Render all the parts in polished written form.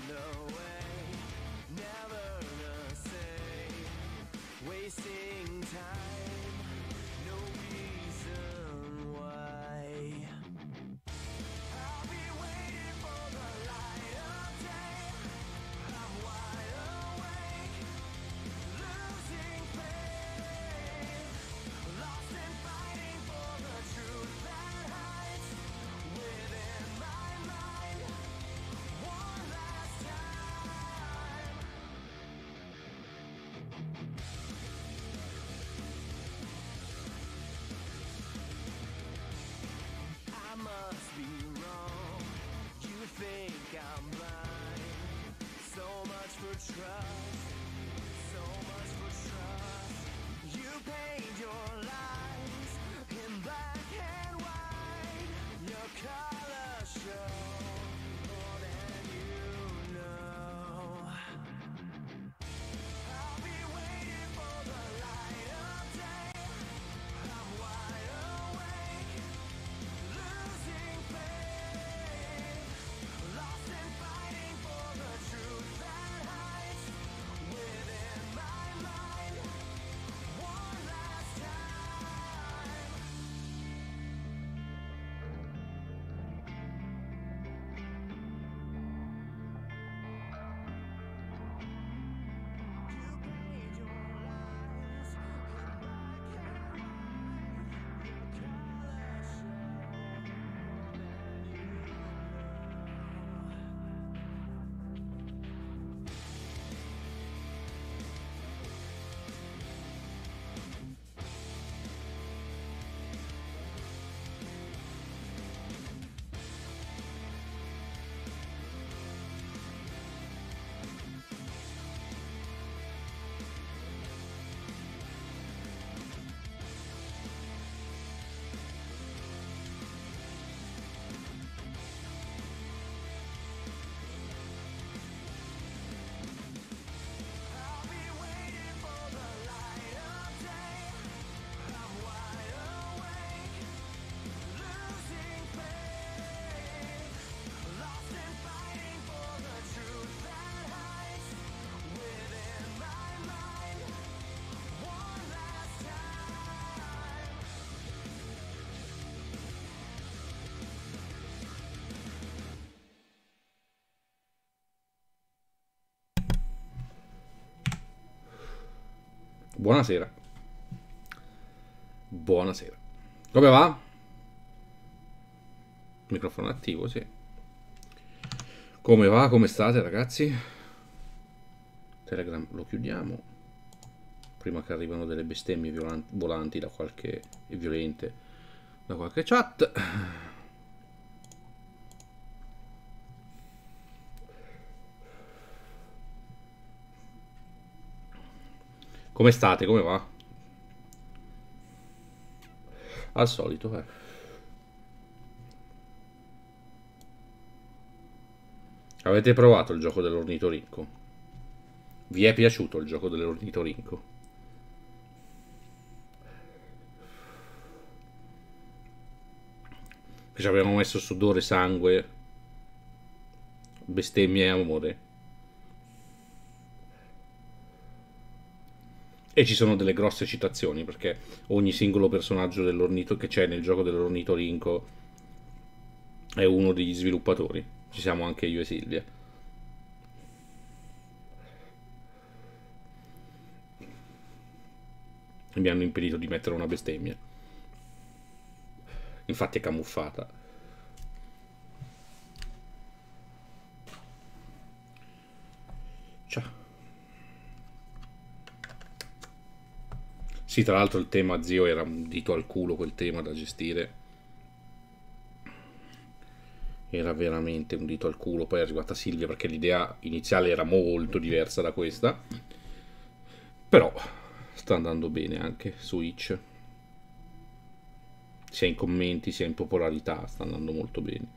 Buonasera. Buonasera. Come va? Microfono attivo, sì. Come va? Come state, ragazzi? Telegram lo chiudiamo. Prima che arrivano delle bestemmie volanti da qualche... e violente da qualche chat. Come state? Come va? Al solito, Avete provato il gioco dell'ornitorinco? Vi è piaciuto il gioco dell'ornitorinco? Ci abbiamo messo sudore, sangue, bestemmie e amore. E ci sono delle grosse citazioni, perché ogni singolo personaggio che c'è nel gioco dell'ornitorinco è uno degli sviluppatori. Ci siamo anche io e Silvia. E mi hanno impedito di mettere una bestemmia. Infatti è camuffata. Ciao. Sì, tra l'altro il tema, zio, era un dito al culo, quel tema da gestire. Era veramente un dito al culo. Poi è arrivata Silvia perché l'idea iniziale era molto diversa da questa. Però sta andando bene anche su Itch. Sia in commenti sia in popolarità sta andando molto bene.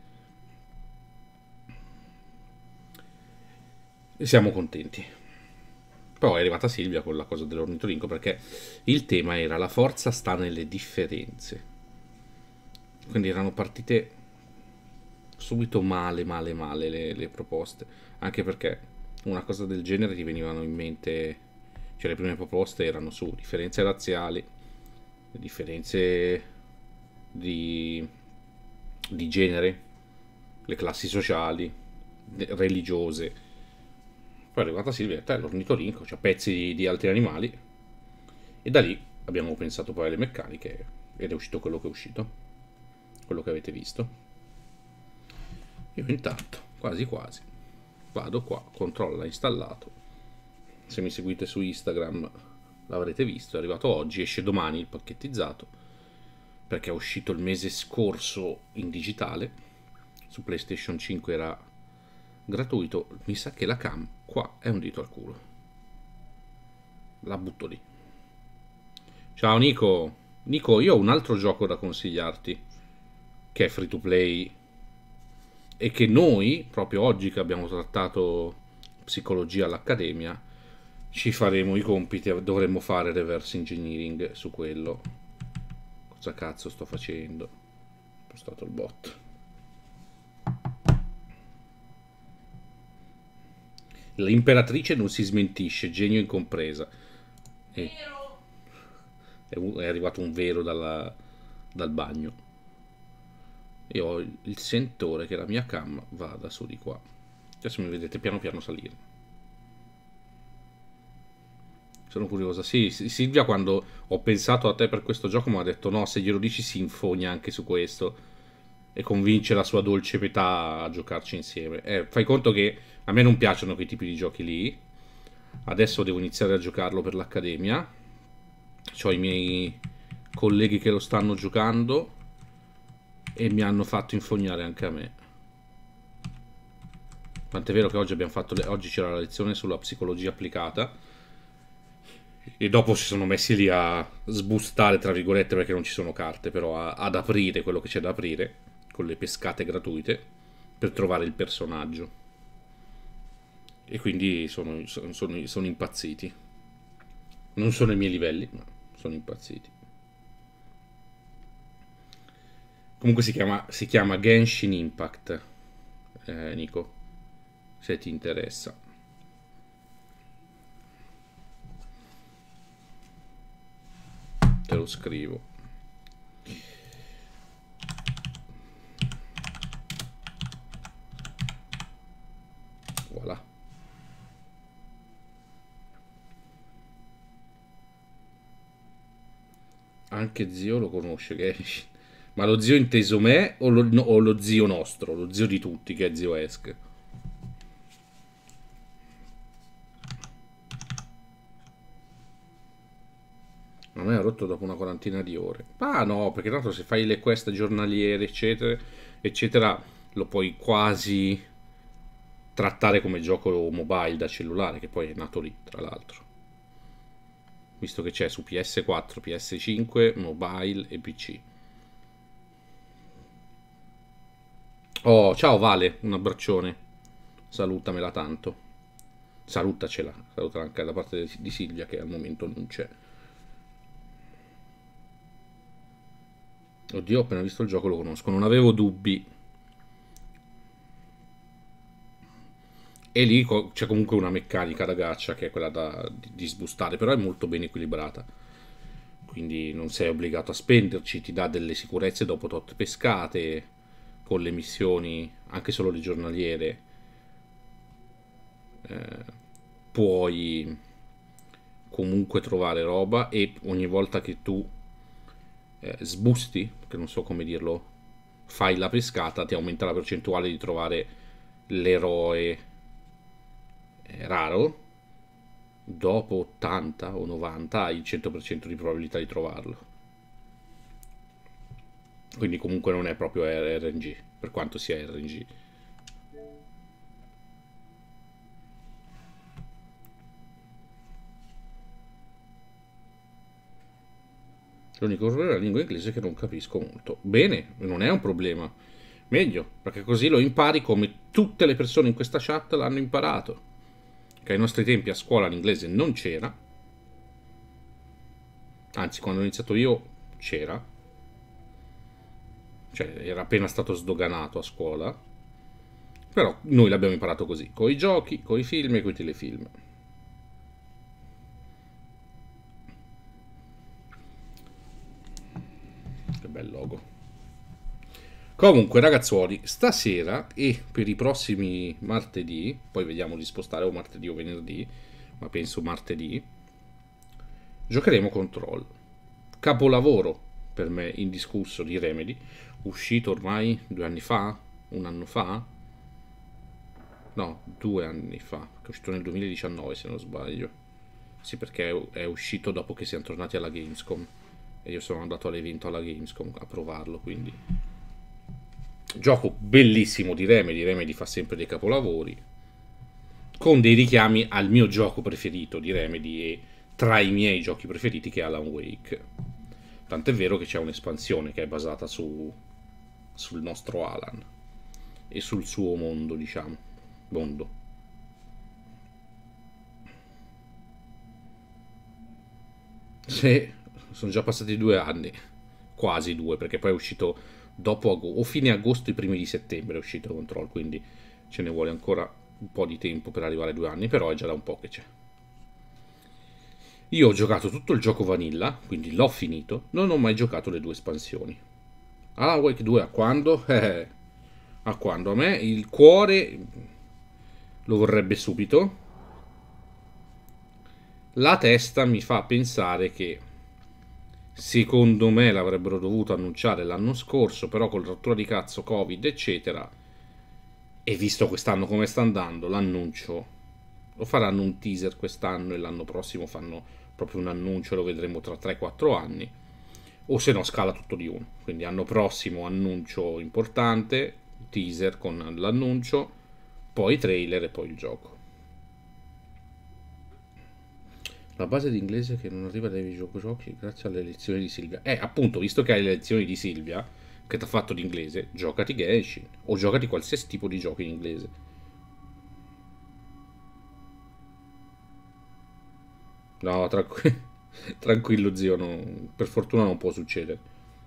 E siamo contenti. Poi è arrivata Silvia con la cosa dell'ornitorinco perché il tema era la forza sta nelle differenze. Quindi erano partite subito male, male, male le proposte. Anche perché una cosa del genere ti venivano in mente, cioè le prime proposte erano su differenze razziali, differenze di, di genere, le classi sociali, religiose. Poi è arrivata Silvia e ha detto, l'ornitorinco, cioè pezzi di altri animali. E da lì abbiamo pensato poi alle meccaniche ed è uscito quello che è uscito, quello che avete visto. Io intanto, quasi quasi, vado qua, controlla installato. Se mi seguite su Instagram l'avrete visto, è arrivato oggi, esce domani il pacchettizzato, perché è uscito il mese scorso in digitale, su PlayStation 5 era gratuito, mi sa che la cam qua è un dito al culo. La butto lì. Ciao Nico. Nico, io ho un altro gioco da consigliarti, che è free to play e che noi, proprio oggi che abbiamo trattato psicologia all'Accademia, ci faremo i compiti, dovremmo fare reverse engineering su quello. Cosa cazzo sto facendo? Ho postato il bot. L'imperatrice non si smentisce, genio incompresa. E è arrivato un vero dal bagno. Io ho il sentore che la mia cam vada su di qua. Adesso mi vedete piano piano salire. Sono curiosa. Sì, Silvia, quando ho pensato a te per questo gioco, mi ha detto no, se glielo dici si infogna anche su questo e convince la sua dolce metà a giocarci insieme. Fai conto che a me non piacciono quei tipi di giochi lì. Adesso devo iniziare a giocarlo per l'Accademia. Ho i miei colleghi che lo stanno giocando e mi hanno fatto infognare anche a me. Tant'è vero che oggi abbiamo fatto oggi c'era la lezione sulla psicologia applicata e dopo si sono messi lì a sbustare, tra virgolette, perché non ci sono carte, però ad aprire quello che c'è da aprire con le pescate gratuite per trovare il personaggio. E quindi sono impazziti. Non sono ai miei livelli, ma sono impazziti. Comunque si chiama Genshin Impact, Nico, se ti interessa. Te lo scrivo. Voilà. Anche zio lo conosce Genshin. Ma lo zio inteso me o o lo zio nostro? Lo zio di tutti che è zio Esk. A me ha rotto dopo una quarantina di ore. Ah no, perché tanto se fai le quest giornaliere, eccetera, eccetera, lo puoi quasi trattare come gioco mobile da cellulare, che poi è nato lì, tra l'altro. Visto che c'è su PS4, PS5, mobile e PC. Oh, ciao Vale, un abbraccione. Salutamela tanto. Salutacela, salutala anche da parte di Silvia che al momento non c'è. Oddio, ho appena visto il gioco, lo conosco, non avevo dubbi. E lì c'è comunque una meccanica da gacha che è quella di sbustare, però è molto ben equilibrata. Quindi non sei obbligato a spenderci, ti dà delle sicurezze dopo tot pescate, con le missioni, anche solo le giornaliere, puoi comunque trovare roba e ogni volta che tu sbusti, che non so come dirlo, fai la pescata, ti aumenta la percentuale di trovare l'eroe raro. Dopo 80 o 90 hai il 100% di probabilità di trovarlo. Quindi comunque non è proprio RNG, per quanto sia RNG. L'unico problema è la lingua inglese che non capisco molto. Bene, non è un problema. Meglio, perché così lo impari come tutte le persone in questa chat l'hanno imparato. Che ai nostri tempi a scuola l'inglese non c'era. Anzi, quando ho iniziato io c'era. cioè era appena stato sdoganato a scuola, però noi l'abbiamo imparato così, con i giochi, con i film e con i telefilm. Che bel logo. Comunque ragazzuoli, stasera e per i prossimi martedì, poi vediamo di spostare o martedì o venerdì, ma penso martedì, giocheremo Control. Capolavoro per me indiscusso di Remedy, uscito ormai 2 anni fa, un anno fa, no, 2 anni fa, che è uscito nel 2019 se non sbaglio. Sì, perché è uscito dopo che siamo tornati alla Gamescom e io sono andato all'evento alla Gamescom a provarlo, quindi gioco bellissimo di Remedy. Remedy fa sempre dei capolavori con dei richiami al mio gioco preferito di Remedy e tra i miei giochi preferiti, che è Alan Wake. Tant'è vero che c'è un'espansione che è basata sul nostro Alan e sul suo mondo, diciamo, mondo. Sì, sono già passati 2 anni, quasi 2, perché poi è uscito dopo o fine agosto, i primi di settembre è uscito Control, quindi ce ne vuole ancora un po' di tempo per arrivare ai 2 anni, però è già da un po' che c'è. Io ho giocato tutto il gioco Vanilla, quindi l'ho finito, non ho mai giocato le 2 espansioni. Alan Wake 2 a quando? A quando? A me il cuore lo vorrebbe subito. La testa mi fa pensare che secondo me l'avrebbero dovuto annunciare l'anno scorso, però con la rottura di cazzo Covid eccetera, e visto quest'anno come sta andando, l'annuncio lo faranno un teaser quest'anno e l'anno prossimo fanno proprio un annuncio, lo vedremo tra 3-4 anni, o se no scala tutto di uno. Quindi anno prossimo annuncio importante, teaser con l'annuncio, poi trailer e poi il gioco. La base di inglese che non arriva dai videogiochi grazie alle lezioni di Silvia. Appunto, visto che hai le lezioni di Silvia, che ti ha fatto l'inglese, giocati Genshin, o giocati qualsiasi tipo di gioco in inglese. No, tranquillo zio, per fortuna non può succedere.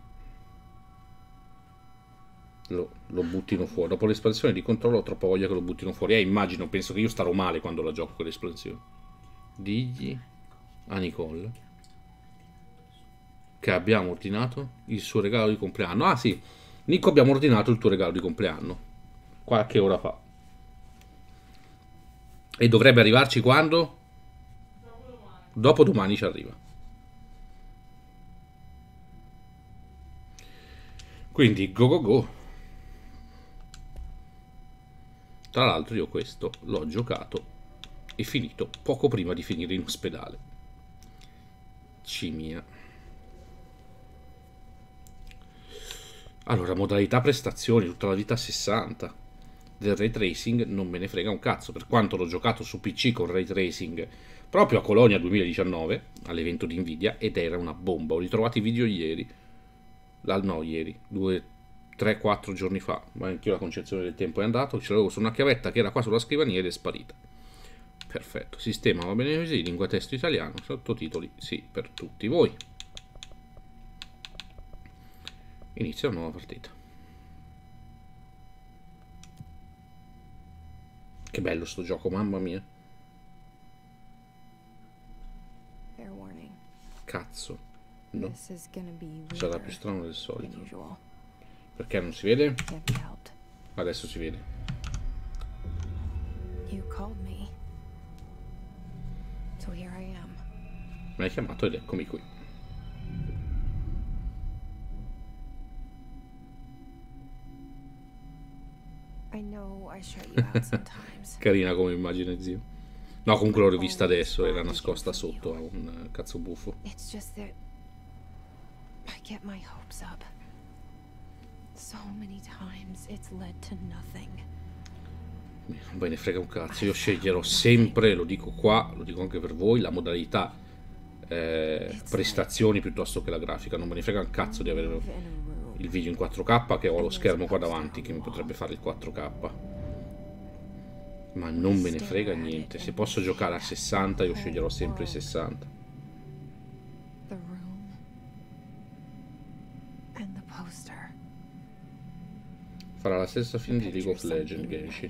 Lo buttino fuori. Dopo l'espansione di Controllo ho troppa voglia che lo buttino fuori. Immagino, penso che io starò male quando la gioco con l'espansione. Digli a Nicole che abbiamo ordinato il suo regalo di compleanno. Ah sì, Nico, abbiamo ordinato il tuo regalo di compleanno qualche ora fa. E dovrebbe arrivarci quando? Dopodomani ci arriva. Quindi go go go. Tra l'altro io questo l'ho giocato e finito poco prima di finire in ospedale. Cimia. Allora, modalità prestazioni, tutta la vita a 60. Del ray tracing non me ne frega un cazzo, per quanto l'ho giocato su PC con ray tracing proprio a Colonia 2019, all'evento di Nvidia, ed era una bomba. Ho ritrovato i video ieri. No, ieri, 2, 3, 4 giorni fa, ma anch'io la concezione del tempo è andato, ce l'avevo su una chiavetta che era qua sulla scrivania ed è sparita. Perfetto, sistema va bene così, lingua testo italiano, sottotitoli sì per tutti voi. Inizia una nuova partita. Che bello sto gioco, mamma mia. Cazzo, no. Sarà più strano del solito. Perché non si vede? Adesso si vede. Mi hai chiamato ed eccomi qui. Carina come immagine, zio. No, comunque l'ho rivista adesso, era nascosta sotto a un cazzo buffo. Non me ne frega un cazzo, io sceglierò sempre, lo dico qua, lo dico anche per voi, la modalità prestazioni piuttosto che la grafica. Non me ne frega un cazzo di avere il video in 4K, che ho lo schermo qua davanti che mi potrebbe fare il 4K, ma non me ne frega niente. Se posso giocare a 60 io sceglierò sempre i 60. Farà la stessa fine di League of Legends, Genshin.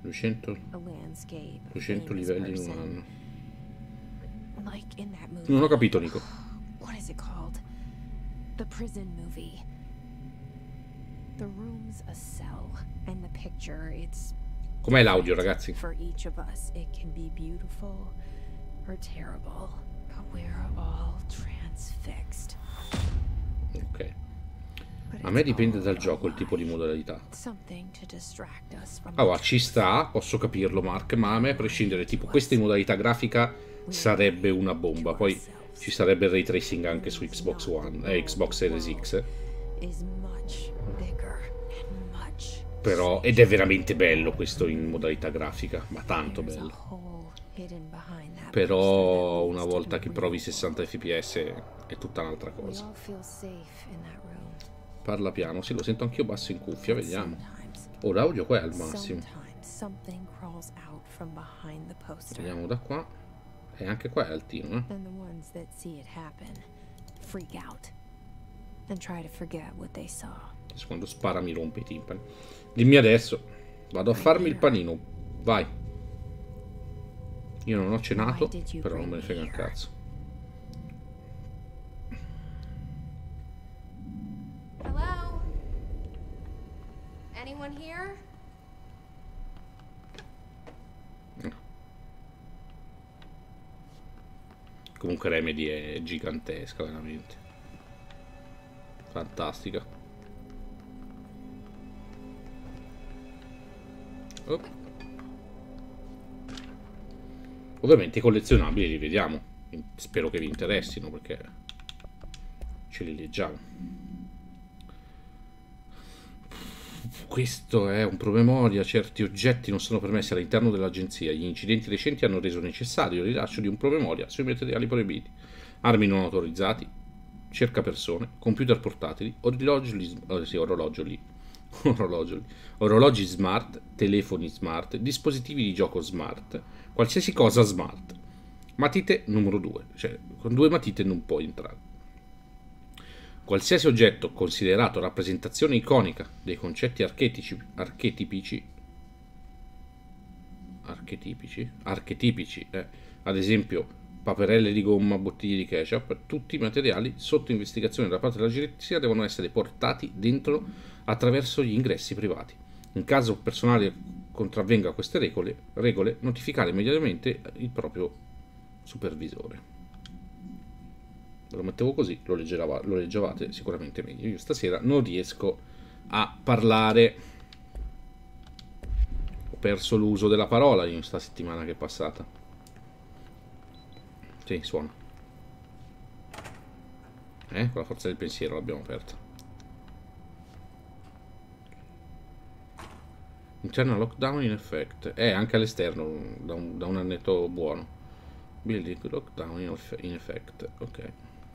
200 livelli in un anno. Non ho capito, Nico. What is it called? The prison movie. The room's a cell, and the picture, it's... Com'è l'audio, ragazzi? For each of us, it can be beautiful or terrible, but we're all transfixed. Ok. A me dipende dal gioco il tipo di modalità. Allora, ci sta, posso capirlo, Mark, ma a me a prescindere, tipo questa in modalità grafica sarebbe una bomba. Poi ci sarebbe il ray tracing anche su Xbox One e Xbox Series X. Però, ed è veramente bello questo in modalità grafica, ma tanto bello. Però una volta che provi 60 fps è tutta un'altra cosa. Parla piano, sì, lo sento anch'io basso in cuffia, vediamo. Oh, l'audio qua è al massimo. Vediamo da qua. E anche qua è altino, Quando spara mi rompe i timpani. Dimmi adesso. Vado a farmi il panino. Vai. Io non ho cenato, però non me ne frega un cazzo. Hello? Anyone here? Comunque Remedy è gigantesca, veramente. Fantastica. Oh. Ovviamente i collezionabili li vediamo. Spero che vi interessino perché ce li leggiamo. Questo è un promemoria. Certi oggetti non sono permessi all'interno dell'agenzia. Gli incidenti recenti hanno reso necessario il rilascio di un promemoria sui materiali proibiti. Armi non autorizzati, cerca persone, computer portatili, orologi smart, telefoni smart, dispositivi di gioco smart, qualsiasi cosa smart. Matite numero 2, cioè con 2 matite non puoi entrare. Qualsiasi oggetto considerato rappresentazione iconica dei concetti archetipici, ad esempio paperelle di gomma, bottiglie di ketchup, tutti i materiali sotto investigazione da parte dell'agenzia devono essere portati dentro attraverso gli ingressi privati. In caso personale contravvenga queste regole, notificare immediatamente il proprio supervisore. Ve lo mettevo così, lo leggevate sicuramente meglio. Io stasera non riesco a parlare. Ho perso l'uso della parola in questa settimana che è passata. Sì, suona. Con la forza del pensiero l'abbiamo aperta. Internal lockdown in effect. Anche all'esterno, da un annetto buono. Building lockdown in effect. Ok.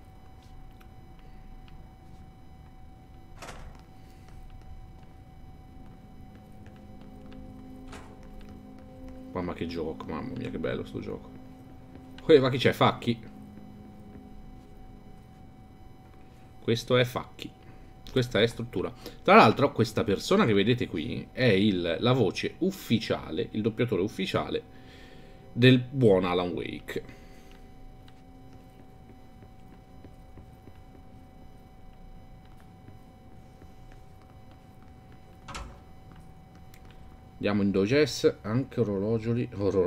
Mamma che gioco, mamma mia che bello sto gioco. Ma chi c'è? Facchi? Questo è Facchi. Questa è struttura. Tra l'altro questa persona che vedete qui è la voce ufficiale, il doppiatore ufficiale del buon Alan Wake. Andiamo in Dogess, anche orologioli.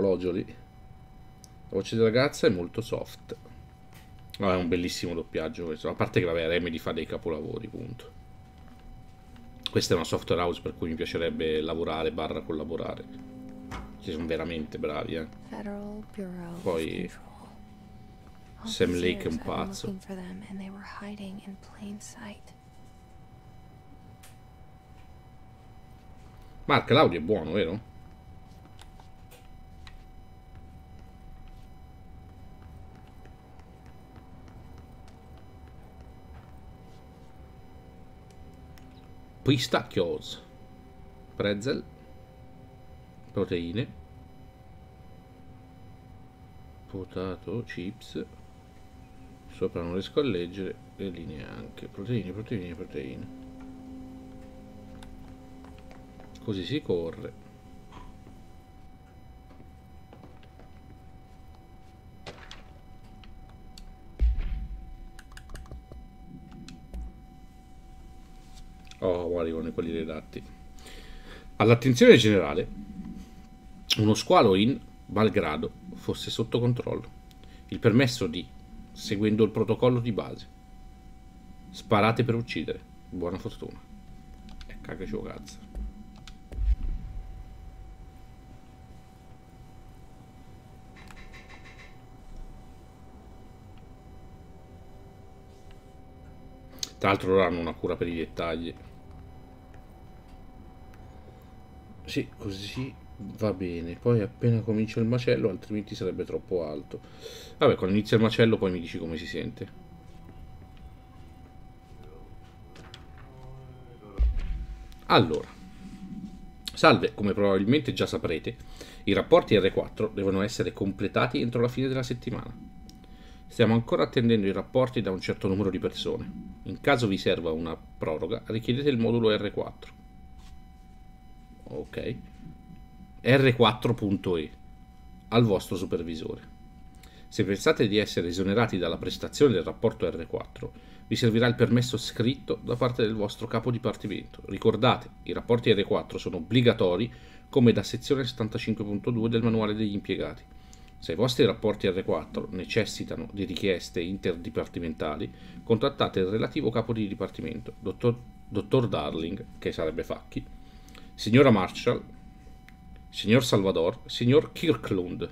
La voce della ragazza è molto soft. No, è un bellissimo doppiaggio questo. A parte che vabbè, Remedy fa dei capolavori, punto. Questa è una software house per cui mi piacerebbe lavorare / collaborare. Ci sono veramente bravi, Poi Sam Lake è un pazzo. Mark, l'audio è buono, vero? Pistacchios, pretzel, proteine, potato, chips, sopra non riesco a leggere, e lì neanche, proteine. Così si corre. Oh, arrivano quelli redatti. All'attenzione generale, uno squalo in malgrado fosse sotto controllo. Il permesso di, seguendo il protocollo di base. Sparate per uccidere. Buona fortuna. E cagaci cazzo. Tra l'altro loro hanno una cura per i dettagli. Sì, così va bene. Poi appena comincia il macello, altrimenti sarebbe troppo alto. Vabbè, quando inizia il macello poi mi dici come si sente. Allora, salve, come probabilmente già saprete, i rapporti R4 devono essere completati entro la fine della settimana. Stiamo ancora attendendo i rapporti da un certo numero di persone. In caso vi serva una proroga, richiedete il modulo R4. Ok. R4.E al vostro supervisore. Se pensate di essere esonerati dalla prestazione del rapporto R4, vi servirà il permesso scritto da parte del vostro capo dipartimento. Ricordate, i rapporti R4 sono obbligatori come da sezione 75.2 del manuale degli impiegati. Se i vostri rapporti R4 necessitano di richieste interdipartimentali, contattate il relativo capo di dipartimento, dottor Darling, che sarebbe Facchi, signora Marshall, signor Salvador, signor Kirklund,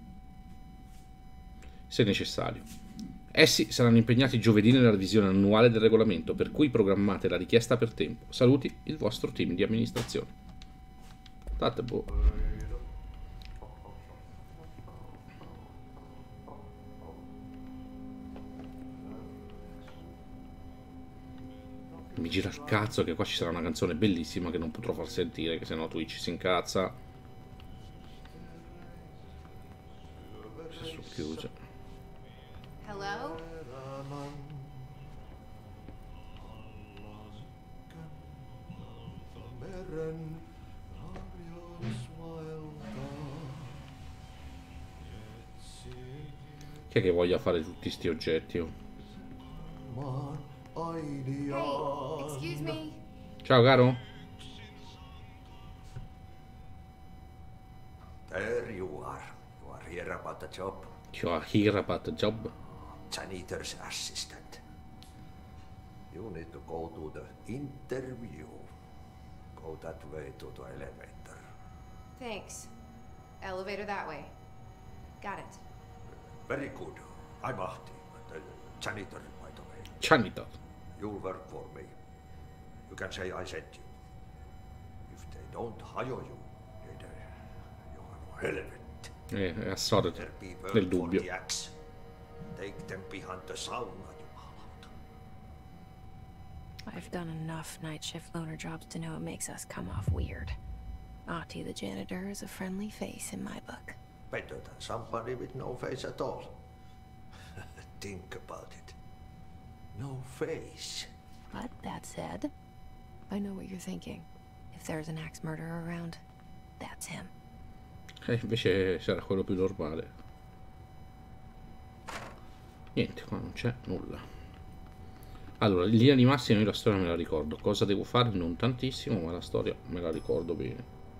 se necessario. Essi saranno impegnati giovedì nella revisione annuale del regolamento, per cui programmate la richiesta per tempo. Saluti il vostro team di amministrazione. State boh. Mi gira il cazzo che qua ci sarà una canzone bellissima che non potrò far sentire, che sennò Twitch si incazza. Si è chiuso. Hello? Chi è che voglia fare tutti sti oggetti? Oh? Hey, excuse me. Ciao caro. There you are. You are here about the job. You are here about the job. Janitor's assistant. You need to go to the interview. Go that way to the elevator. Thanks. Elevator that way. Got it. Very good. I'm Ahti, the janitor, by the way. Janitor. You'll work for me. You can say I sent you. If they don't hire you, then you are relevant. È a sorte There be work del for dubbio. the axe. Take them behind the sauna, jumalauta. I've done enough night shift loner jobs to know it makes us come off weird. Ahti the janitor is a friendly face in my book. Better than somebody with no face at all. Think about it. No face. But that said, I know what you're thinking. If there's an axe murderer around, that's him. Invece sarà quello più normale. Niente, qua non c'è nulla. Allora, in linea di massima io la storia me la ricordo. Cosa devo fare? Non tantissimo, ma la storia me la ricordo bene.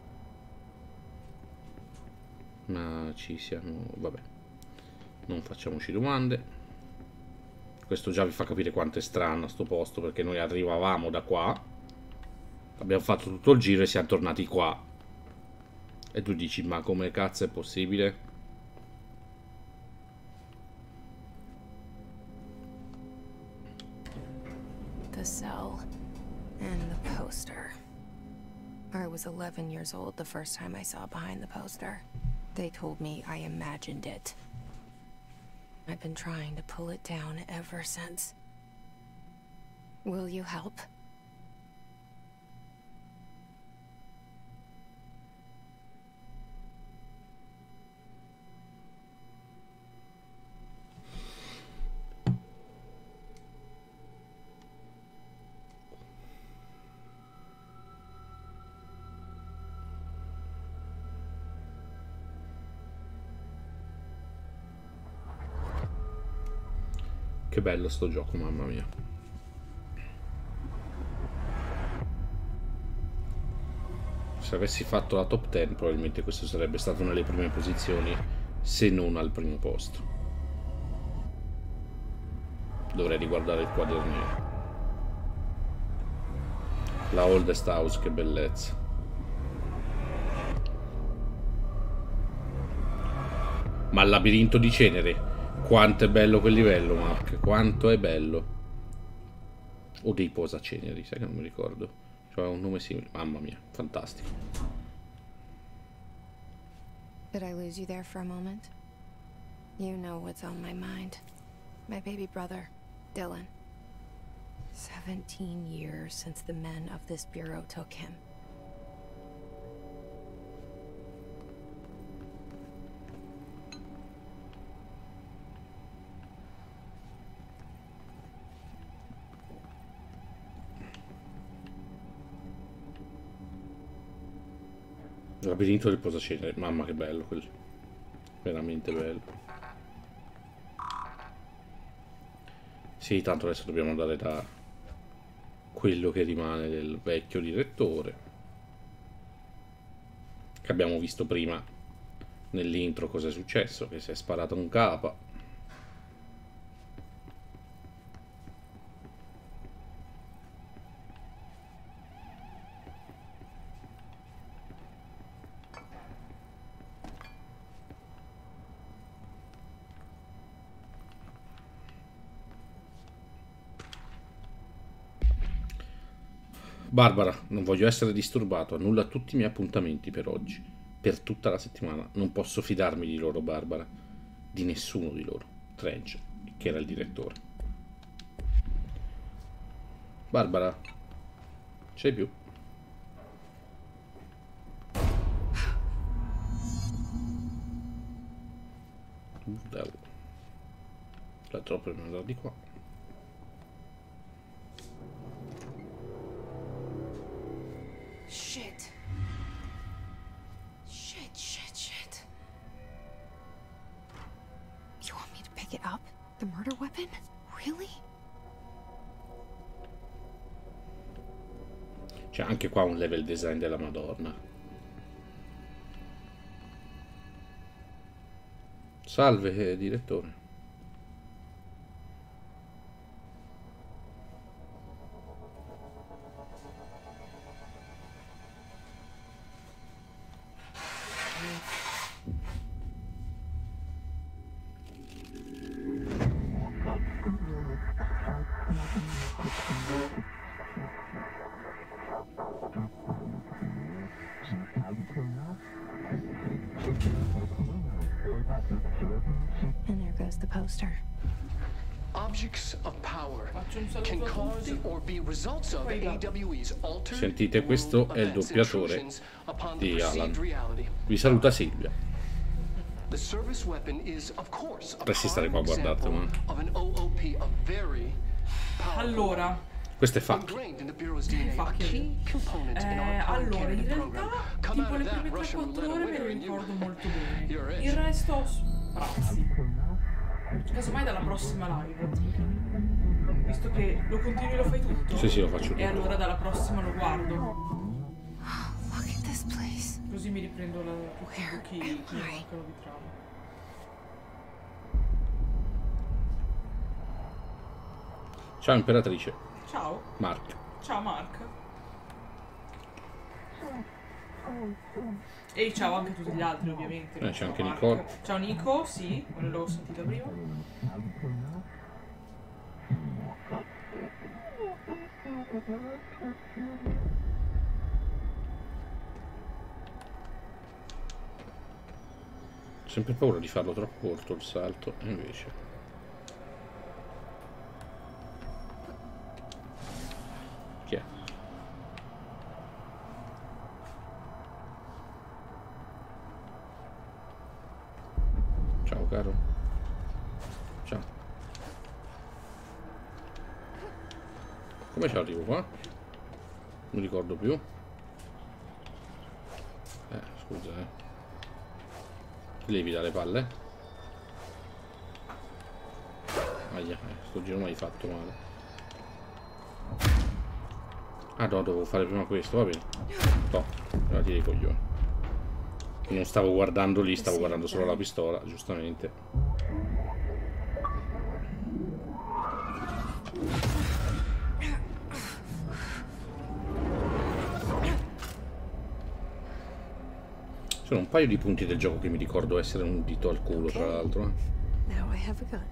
Ma ci siamo... vabbè. Non facciamoci domande. Questo già vi fa capire quanto è strano sto posto, perché noi arrivavamo da qua, abbiamo fatto tutto il giro e siamo tornati qua. E tu dici, ma come cazzo è possibile? The cell and the poster. I was 11 years old the first time I saw behind the poster. They told me I imagined it. I've been trying to pull it down ever since. Will you help? Che bello sto gioco, mamma mia. Se avessi fatto la top 10 probabilmente questo sarebbe stato nelle prime posizioni, se non al primo posto. Dovrei riguardare il quadernino. La Oldest House, che bellezza. Ma il labirinto di cenere, quanto è bello quel livello, Mark, quanto è bello. O dei posaceneri, sai che non mi ricordo. Cioè un nome simile, mamma mia, fantastico. Did I lose you there for a moment? You know what's on my mind. My baby brother, Dylan. 17 years since the men of this bureau took him. Il labirinto del posacenere, mamma che bello quello. Veramente bello. Sì, tanto adesso dobbiamo andare da quello che rimane del vecchio direttore, che abbiamo visto prima nell'intro cosa è successo, che si è sparato un capa. Barbara, non voglio essere disturbato, annulla tutti i miei appuntamenti per oggi, per tutta la settimana. Non posso fidarmi di loro, Barbara, di nessuno di loro. Trench, che era il direttore. Barbara, c'è più? La troppo per andare di qua. Shit. Shit. You want me to pick it up? The murder weapon? Really? C'è anche qua un level design della Madonna. Salve, direttore. And there goes the poster. Objects of power can cause or be results of AWE's altered. Sentite, questo è il doppiatore di Alan. Vi saluta Silvia. The service weapon is of course a Dovresti stare qua a guardarti, ma... Allora, questo è fatto. allora, in realtà, tipo le prime 3-4 ore me lo ricordo molto bene. Il resto, sprazzi. Casomai dalla prossima live. Visto che lo continui e lo fai tutto. Sì, lo faccio tutto. E allora dalla prossima lo guardo. Look at this place. Così mi riprendo la chi manca lo ritravo. Ciao imperatrice. Ciao. Mark. Ciao Mark. E ciao anche a tutti gli altri ovviamente. C'è anche Mark. Nicole. Ciao Nico, sì, non l'avevo sentita prima. Ho sempre paura di farlo troppo corto il salto, e invece... Chi è? Ciao caro. Ciao. Come ci arrivo qua? Non mi ricordo più. Scusa, Levi dalle palle. Aia, sto giro mi hai fatto male. Ah no, dovevo fare prima questo, va bene. No, levati dei coglioni. Non stavo guardando lì, stavo guardando solo la pistola, giustamente. Sono un paio di punti del gioco che mi ricordo essere un dito al culo, tra l'altro. Now I have a gun.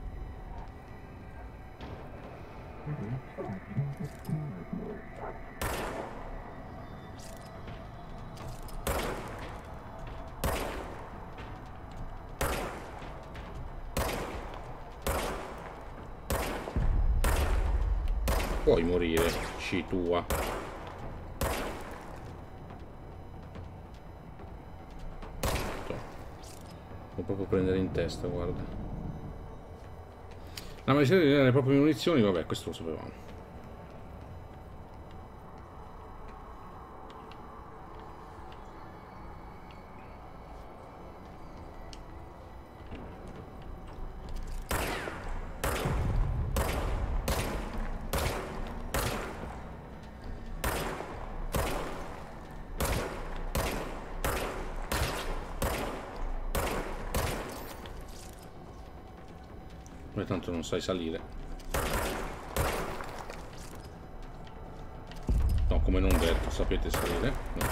Puoi morire, sci tua. Devo proprio prendere in testa, guarda. La miseria delle proprie munizioni, vabbè, questo lo sapevamo. Tanto non sai salire. No, come non detto, sapete salire? No.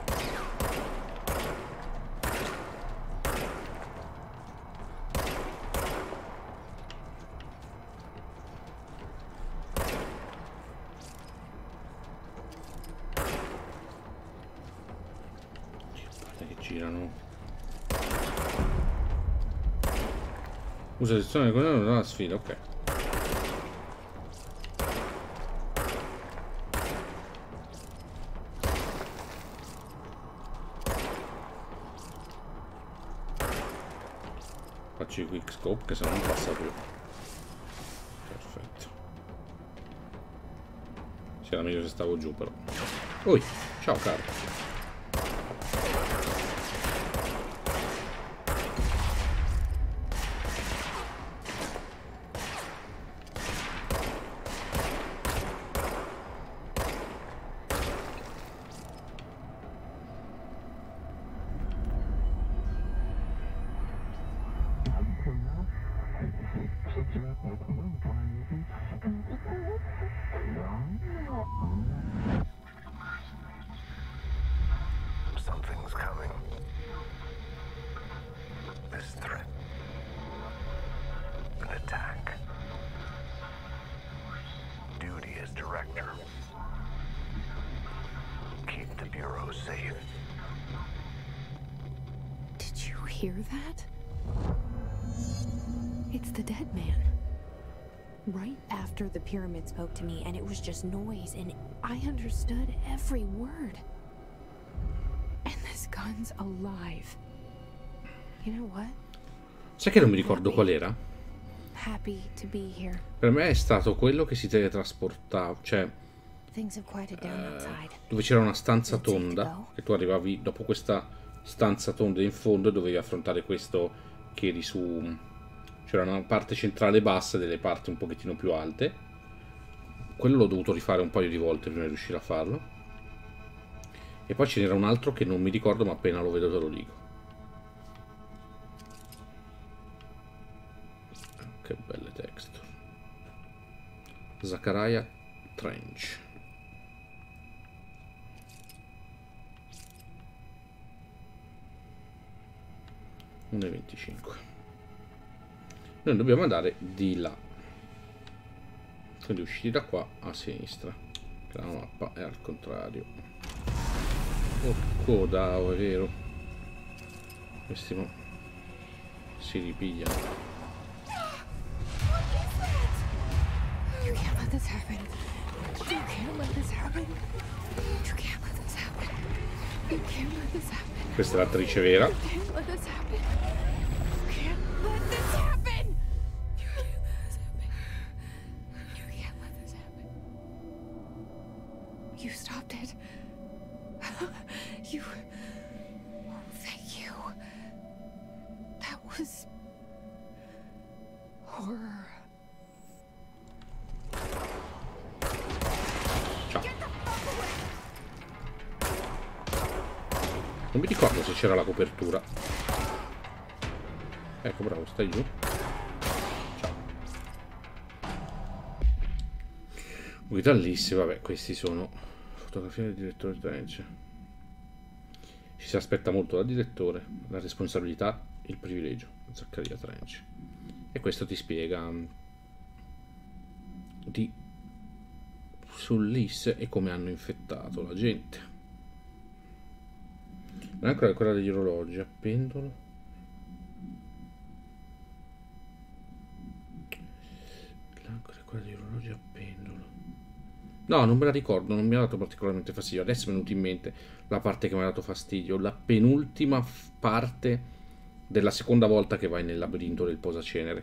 Che girano. Usa la sezione con una sfida, ok. Faccio i quick scope che se no non passa più. Perfetto. Sì, era meglio se stavo giù però. Ui, ciao caro. Something's coming. This threat. An attack. Duty as director. Keep the Bureau safe. Did you hear that? It's the dead man. Right after the pyramid spoke to me, and it was just noise, and I understood every word. And this gun's alive. You know what? Sai che non mi ricordo qual era? Happy to be here. Per me è stato quello che si teletrasportava, cioè dove c'era una stanza tonda, che tu arrivavi dopo questa stanza tonda in fondo e dovevi affrontare questo che eri su... C'era una parte centrale bassa e delle parti un pochettino più alte. Quello l'ho dovuto rifare un paio di volte prima di riuscire a farlo. E poi ce n'era un altro che non mi ricordo, ma appena lo vedo te lo dico. Che belle texture. Zachariah Trench. (1,25). Noi dobbiamo andare di là, quindi usciti da qua a sinistra, che la mappa è al contrario. Oh coda, è vero, questi no si ripigliano. You can't let this happen. You can't let this happen. You can't let this happen. You can't let this happen. Questa è l'attrice vera. You can't let this happen. You can't let this happen. You can't let this happen. You can't let this happen. You stopped it. You... Thank you. That was... horror. Non mi ricordo se c'era la copertura. Ecco, bravo, stai giù. Ciao. Guida Alice, vabbè, questi sono fotografie del direttore Trench. Ci si aspetta molto dal direttore, la responsabilità, il privilegio, Zaccaria Trench. E questo ti spiega sull'IS e come hanno infettato la gente. L'ancora è quella degli orologi a pendolo. L'ancora è quella degli orologi a pendolo. No, non me la ricordo, non mi ha dato particolarmente fastidio. Adesso è venuta in mente la parte che mi ha dato fastidio, la penultima parte della seconda volta che vai nel labirinto del posacenere.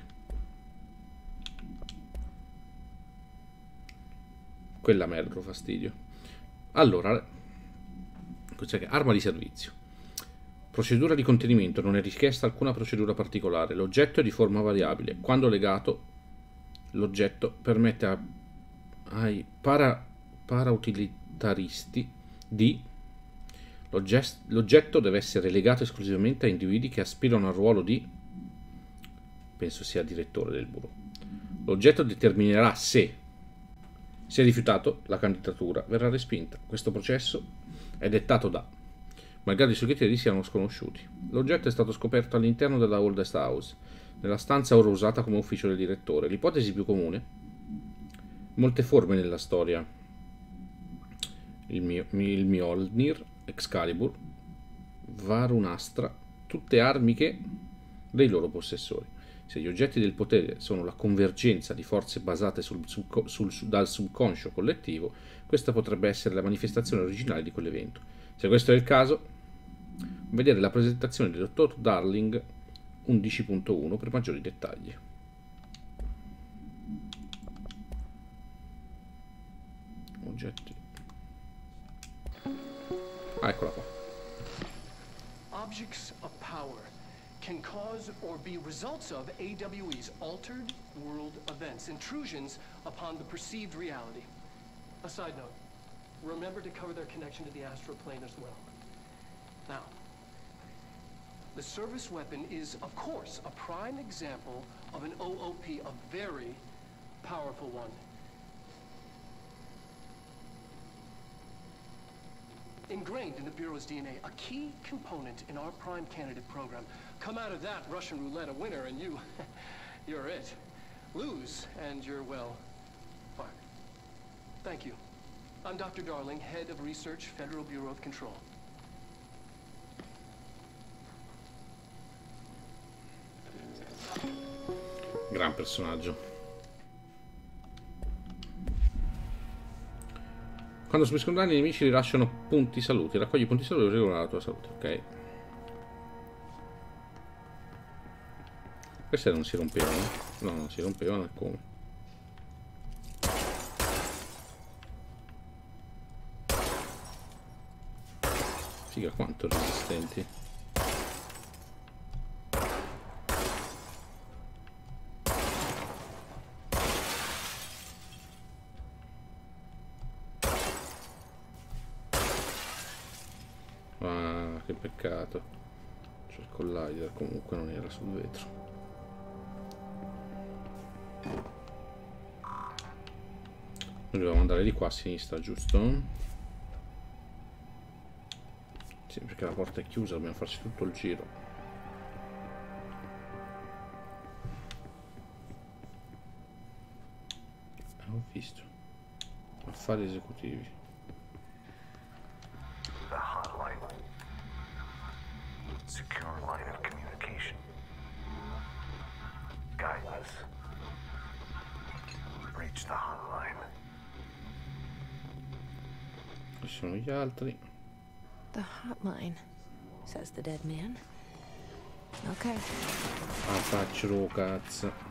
Quella mi ha dato fastidio. Allora, cos'è che? Arma di servizio. Procedura di contenimento. Non è richiesta alcuna procedura particolare. L'oggetto è di forma variabile. Quando legato, l'oggetto permette ai parautilitaristi di... L'oggetto deve essere legato esclusivamente a individui che aspirano al ruolo di... penso sia direttore del bureau. L'oggetto determinerà se è rifiutato, la candidatura verrà respinta. Questo processo è dettato da... malgrado i suoi criteri siano sconosciuti. L'oggetto è stato scoperto all'interno della Oldest House, nella stanza ora usata come ufficio del direttore. L'ipotesi più comune, molte forme nella storia, il Mjolnir, Excalibur, Varunastra, tutte armi che dei loro possessori. Se gli oggetti del potere sono la convergenza di forze basate dal subconscio collettivo, questa potrebbe essere la manifestazione originale di quell'evento. Se questo è il caso, vedere la presentazione del dottor Darling 11.1 per maggiori dettagli. Oggetti. Ah, eccola qua. Objects of power can cause or be results of AWE's altered world events, intrusions upon the perceived reality. A side note, remember to cover their connection to the astral plane as well. Now, the service weapon is, of course, a prime example of an OOP, a very powerful one. Ingrained in the Bureau's DNA, a key component in our prime candidate program. Come out of that Russian roulette a winner and you're it. Lose and you're, well, fired. Thank you. I'm Dr. Darling, Head of Research, Federal Bureau of Control. Gran personaggio. Quando subiscono danni i nemici rilasciano punti saluti. Raccogli punti saluti e regolare la tua salute. Ok. Queste non si rompevano. No, non si rompevano. E come? Figa, quanto resistenti. Che peccato. C'è il collider, comunque non era sul vetro. Noi dobbiamo andare di qua a sinistra, giusto? Sì, perché la porta è chiusa, dobbiamo farci tutto il giro. Ho visto. Affari esecutivi. Secure line of communication. Guidance. Reach the hotline. Ci sono gli altri. The hotline, says the dead man. Okay. Ah, faccio cazzo.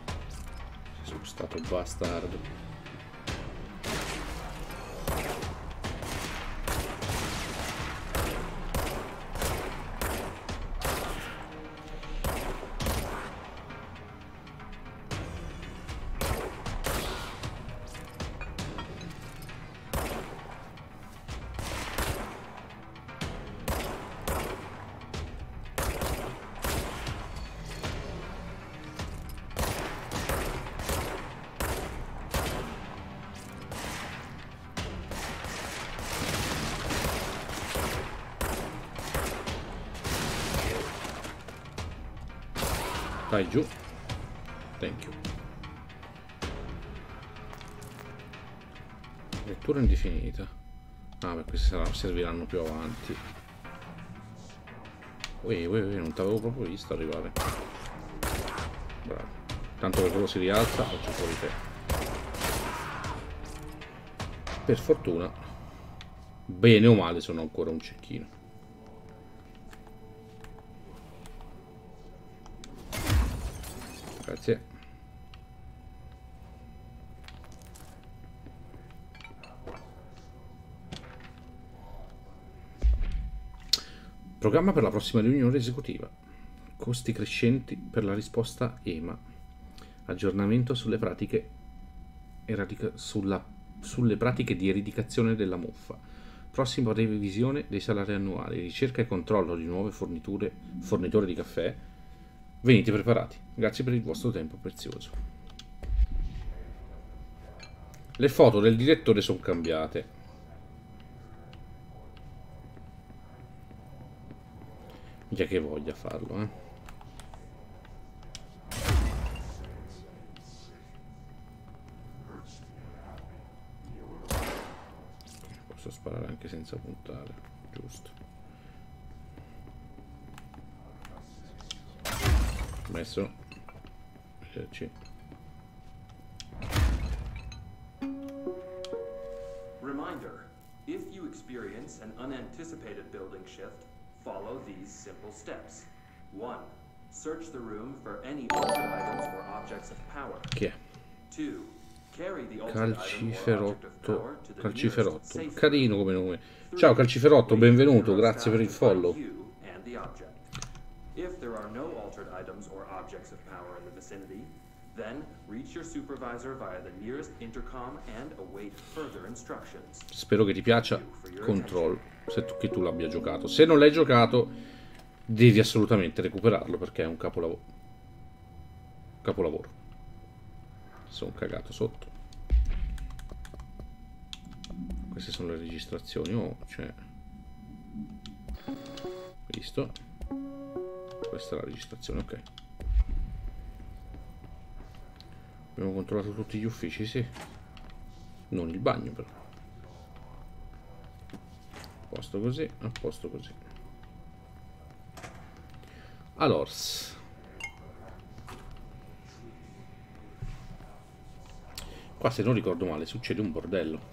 Bastardo. Dai giù. Thank you. Lettura indefinita. Ah, beh, queste serviranno più avanti. Non t'avevo proprio visto arrivare. Bravo. Tanto che quello si rialza, faccio fuori te. Per fortuna, bene o male, sono ancora un cecchino. Grazie. Programma per la prossima riunione esecutiva. Costi crescenti per la risposta EMA. Aggiornamento sulle pratiche sulle pratiche di eradicazione della muffa. Prossima revisione dei salari annuali. Ricerca e controllo di nuove fornitori di caffè. Venite preparati. Grazie per il vostro tempo prezioso. Le foto del direttore sono cambiate. Già che voglia farlo, Posso sparare anche senza puntare, giusto. Messo. Reminder, if you experience an unanticipated building shift, follow these simple steps. 1. Search the room for any altered items or objects of power. Chi è? 2. Carry the altered item or object of power to the Calciferotto. nearest safe Carino come nome. Ciao Calciferotto, benvenuto, grazie per il follow. and the object. If there are no altered items or objects of power in the vicinity, then reach your supervisor via the nearest intercom and await further instructions. Spero che ti piaccia Control, che tu l'abbia giocato. Se non l'hai giocato, devi assolutamente recuperarlo perché è un capolavoro. Sono cagato sotto. Queste sono le registrazioni. Oh, c'è. Visto. Questa è la registrazione, ok. Abbiamo controllato tutti gli uffici, sì. Non il bagno, però. A posto così, a posto così. Allora. Qua, se non ricordo male, succede un bordello.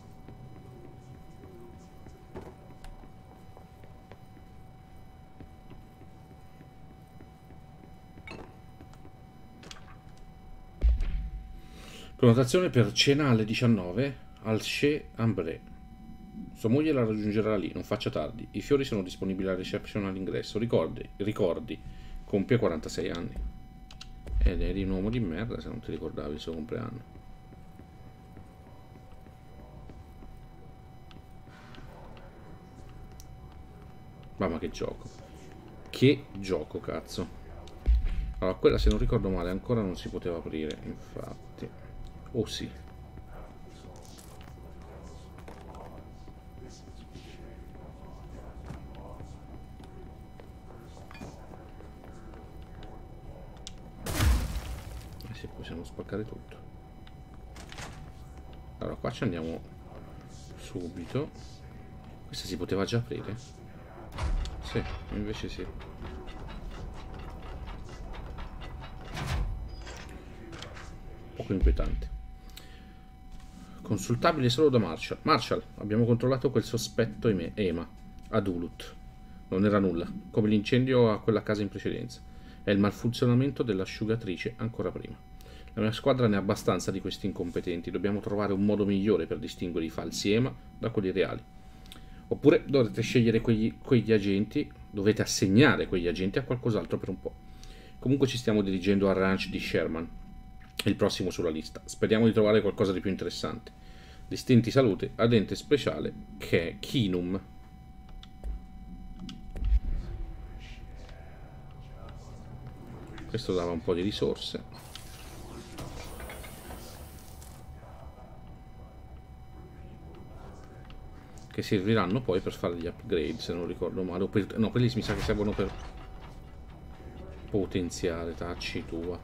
Prenotazione per cena alle 19 al Chez Ambré. Sua moglie la raggiungerà lì, non faccia tardi. I fiori sono disponibili alla reception all'ingresso. Ricordi, compie 46 anni. Ed eri un uomo di merda se non ti ricordavi il suo compleanno. Mamma che gioco. Che gioco, cazzo. Allora, quella se non ricordo male ancora non si poteva aprire, infatti. Oh sì. Sì, possiamo spaccare tutto. Allora, qua ci andiamo subito. Questa si poteva già aprire? Sì, invece sì. Poco inquietante. Consultabile solo da Marshall. Marshall, abbiamo controllato quel sospetto EMA ad Ulut. Non era nulla, come l'incendio a quella casa in precedenza. È il malfunzionamento dell'asciugatrice ancora prima. La mia squadra ne ha abbastanza di questi incompetenti. Dobbiamo trovare un modo migliore per distinguere i falsi EMA da quelli reali. Oppure dovete scegliere quegli agenti, dovete assegnare quegli agenti a qualcos'altro per un po'. Comunque ci stiamo dirigendo al ranch di Sherman, il prossimo sulla lista. Speriamo di trovare qualcosa di più interessante. Distinti salute, agente speciale che è Keenum. Questo dava un po' di risorse. Che serviranno poi per fare gli upgrade, se non ricordo male. No, quelli mi sa che servono per Potenziale, tacci tua.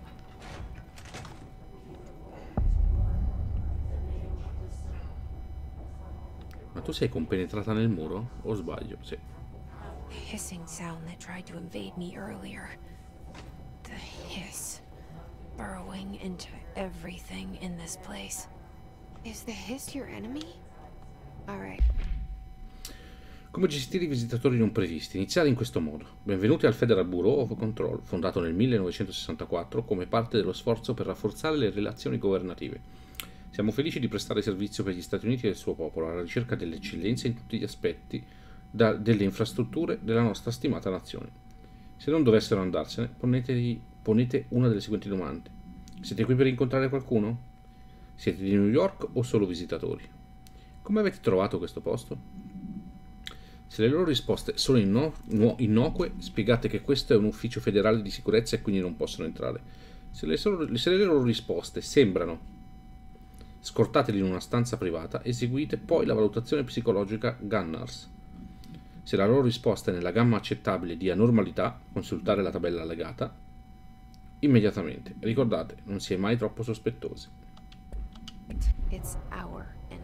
Ma tu sei compenetrata nel muro? O sbaglio? Sì. Hissing sound that tried to invade me earlier. The hiss. Burrowing into everything in this place. Is the hiss your enemy? Alright. Come gestire i visitatori non previsti? Iniziare in questo modo. Benvenuti al Federal Bureau of Control, fondato nel 1964 come parte dello sforzo per rafforzare le relazioni governative. Siamo felici di prestare servizio per gli Stati Uniti e il suo popolo, alla ricerca dell'eccellenza in tutti gli aspetti delle infrastrutture della nostra stimata nazione. Se non dovessero andarsene, ponete una delle seguenti domande. Siete qui per incontrare qualcuno? Siete di New York o solo visitatori? Come avete trovato questo posto? Se le loro risposte sono innocue, spiegate che questo è un ufficio federale di sicurezza e quindi non possono entrare. Se le loro risposte sembrano, scortateli in una stanza privata, eseguite poi la valutazione psicologica Gunnars. Se la loro risposta è nella gamma accettabile di anormalità, consultare la tabella allegata immediatamente. Ricordate, non si è mai troppo sospettosi. It's our enemy.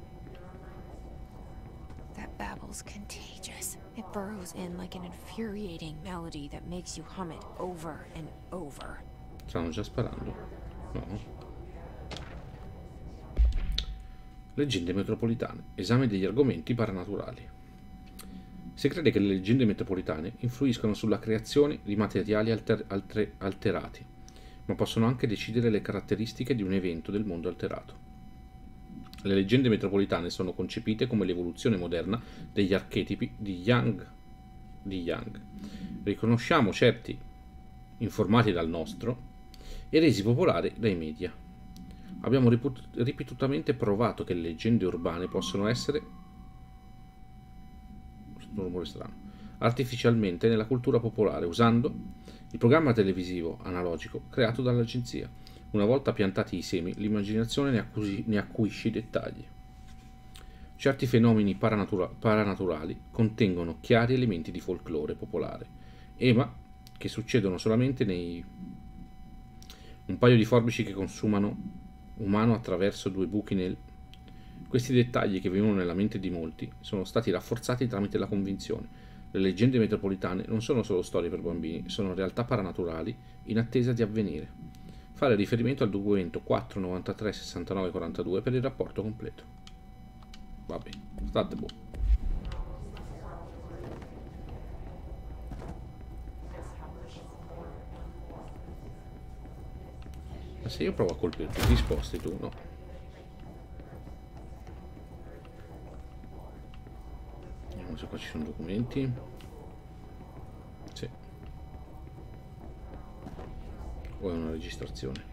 That babble's contagious. It burrows in like an infuriating melody that makes you hum it over and over. Stanno già sparando? No. Leggende metropolitane. Esame degli argomenti paranaturali. Si crede che le leggende metropolitane influiscano sulla creazione di materiali alterati, ma possono anche decidere le caratteristiche di un evento del mondo alterato. Le leggende metropolitane sono concepite come l'evoluzione moderna degli archetipi di Young. Riconosciamo certi informati dal nostro e resi popolari dai media. Abbiamo ripetutamente provato che le leggende urbane possono essere artificialmente nella cultura popolare usando il programma televisivo analogico creato dall'agenzia. Una volta piantati i semi, l'immaginazione ne acuisce i dettagli. Certi fenomeni paranaturali contengono chiari elementi di folklore popolare, ma che succedono solamente nei un paio di forbici che consumano umano attraverso due buchi nel... Questi dettagli che vivono nella mente di molti sono stati rafforzati tramite la convinzione. Le leggende metropolitane non sono solo storie per bambini, sono realtà paranaturali in attesa di avvenire. Fare riferimento al documento 493 69 42 per il rapporto completo. Va bene, state buoni. Ma se io provo a colpire tutti i sposti, tu no. Vediamo se qua ci sono documenti. Sì. O è una registrazione.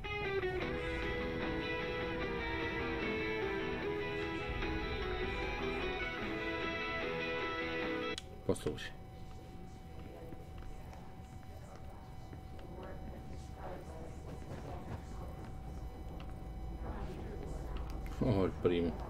Posto così. Oh, il primo.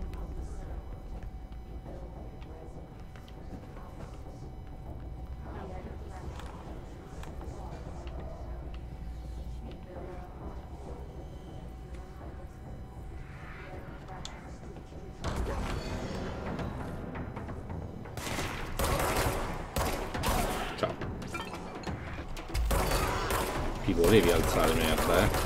Ciao. Ti volevi alzare, merda, eh?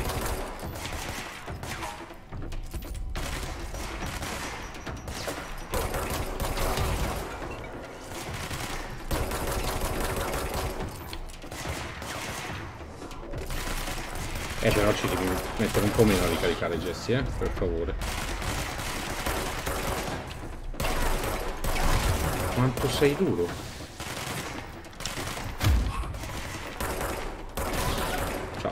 Però ci devi mettere un po' meno a ricaricare Jesse, per favore. Quanto sei duro? Ciao.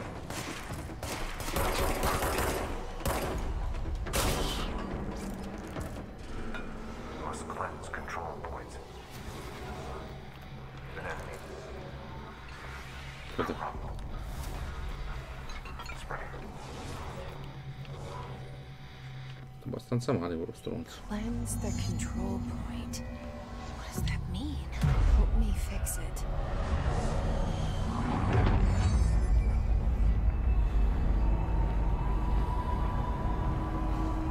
Aspetta. Abbastanza male quello stronzo. Cleanse the control point. What does that mean? Help me fix it.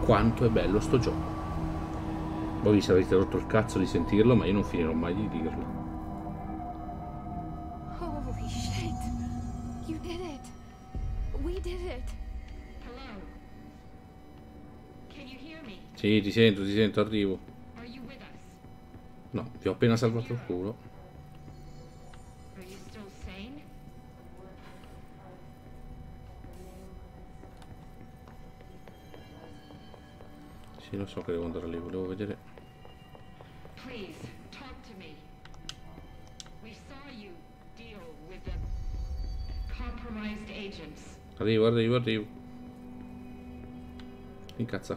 Quanto è bello sto gioco. Voi vi sarete rotto il cazzo di sentirlo, ma io non finirò mai di dirlo. Holy shit. You did it. We did it. Hello. Can you hear me? Sì, ti sento, arrivo. Are you with us? No, vi ho appena salvato il culo. Are you still sane? Sì, lo so che devo andare lì, volevo vedere. Please, talk to me. We saw you deal with the compromised agents. Arrivo. Incazza.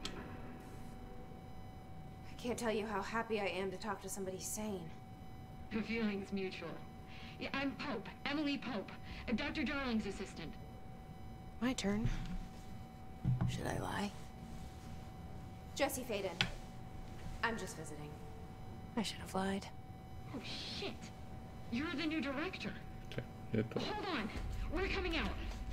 I can't tell you how happy I am to talk to somebody sane. The feeling's mutual. Yeah, I'm Pope, Emily Pope, Dr. Darling's assistant. My turn. Should I lie? Jesse Faden. I'm just visiting. I should have lied. Oh, shit. You're the new director. Cioè, ho detto. Hold on. We're coming out.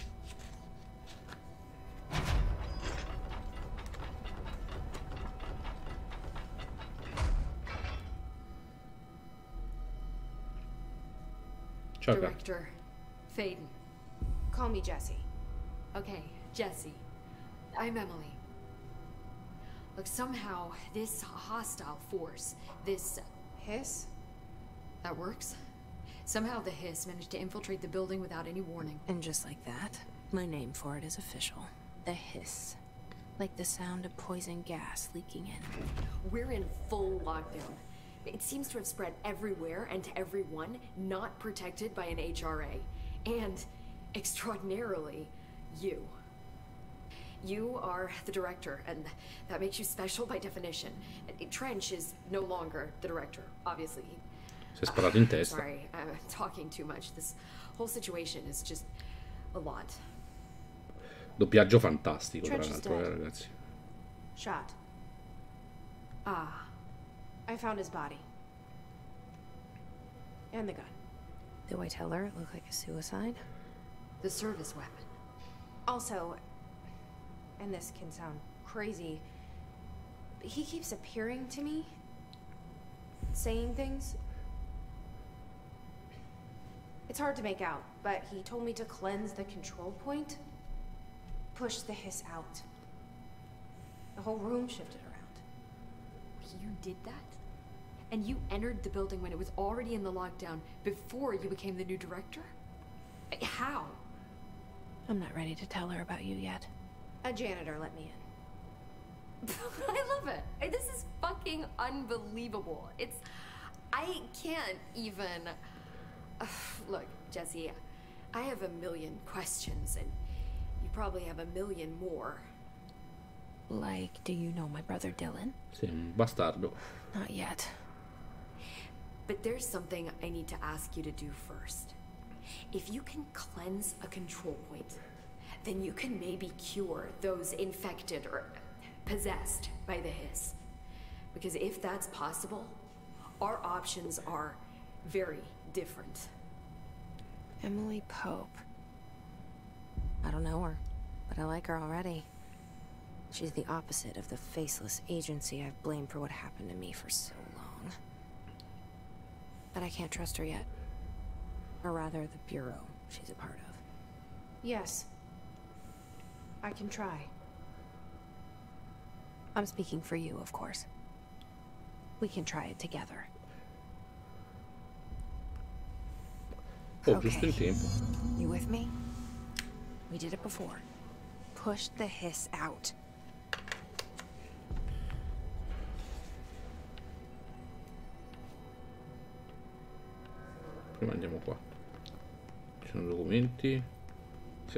Ciao, cara. Director Faden. Call me Jesse. Okay, Jesse. I'm Emily. Look, somehow this hostile force, this Hiss? that works. Somehow the Hiss managed to infiltrate the building without any warning. And just like that, my name for it is official. The Hiss. Like the sound of poison gas leaking in. We're in full lockdown. It seems to have spread everywhere and to everyone not protected by an HRA. And, extraordinarily, you. You are the director, and that makes you special by definition. Trench is no longer the director, obviously. Si è sparato in testa. Sorry, I'm talking too much. This whole situation is just a lot. Doppiaggio fantastico, tra Trench is l'altro, dead. ragazzi. Shot. Ah, I found his body. And the gun. Do I tell her it looked like a suicide? the service weapon. Also, and this can sound crazy, but he keeps appearing to me, saying things. It's hard to make out, but he told me to cleanse the control point, push the hiss out. The whole room shifted around. You did that? And you entered the building when it was already in the lockdown before you became the new director? How? I'm not ready to tell her about you yet. A janitor let me in. I love it. This is fucking unbelievable. I can't even... Look, Jesse, I have a million questions, and you probably have a million more. Like, do you know my brother Dylan? Sei un bastardo. Not yet. But there's something I need to ask you to do first. If you can cleanse a control point, then you can maybe cure those infected or possessed by the hiss. Because if that's possible, our options are very different. Emily Pope. I don't know her, but I like her already. She's the opposite of the faceless agency I've blamed for what happened to me for so long. But I can't trust her yet. Or rather, the bureau she's a part of. Yes. I can try. I'm speaking for you, of course. We can try it together. Oh, giusto in tempo. You with me? We did it before. Push the hiss out. Prima andiamo qua. Ci sono documenti. Sì.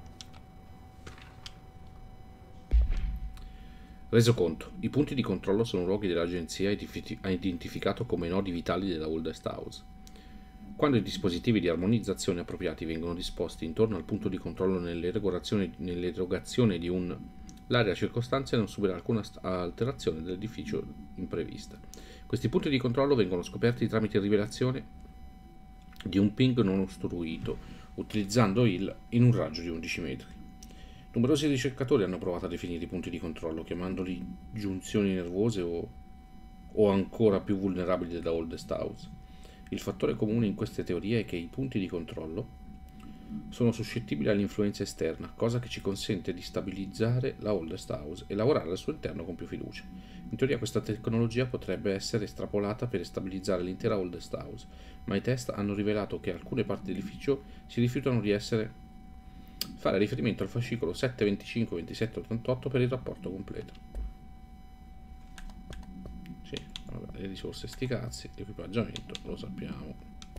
Resoconto. I punti di controllo sono luoghi dell'agenzia identificato come nodi vitali della Oldest House. Quando i dispositivi di armonizzazione appropriati vengono disposti intorno al punto di controllo nell'erogazione di l'area circostante non subirà alcuna alterazione dell'edificio imprevista. Questi punti di controllo vengono scoperti tramite rivelazione di un ping non ostruito, utilizzando in un raggio di 11 metri. Numerosi ricercatori hanno provato a definire i punti di controllo, chiamandoli giunzioni nervose o ancora più vulnerabili della Oldest House. Il fattore comune in queste teorie è che i punti di controllo sono suscettibili all'influenza esterna, cosa che ci consente di stabilizzare la Oldest House e lavorare al suo interno con più fiducia. In teoria questa tecnologia potrebbe essere estrapolata per stabilizzare l'intera Oldest House, ma i test hanno rivelato che alcune parti dell'edificio si rifiutano di fare riferimento al fascicolo 725-2788 per il rapporto completo. Sì, vabbè, le risorse sti cazzi, l'equipaggiamento lo sappiamo.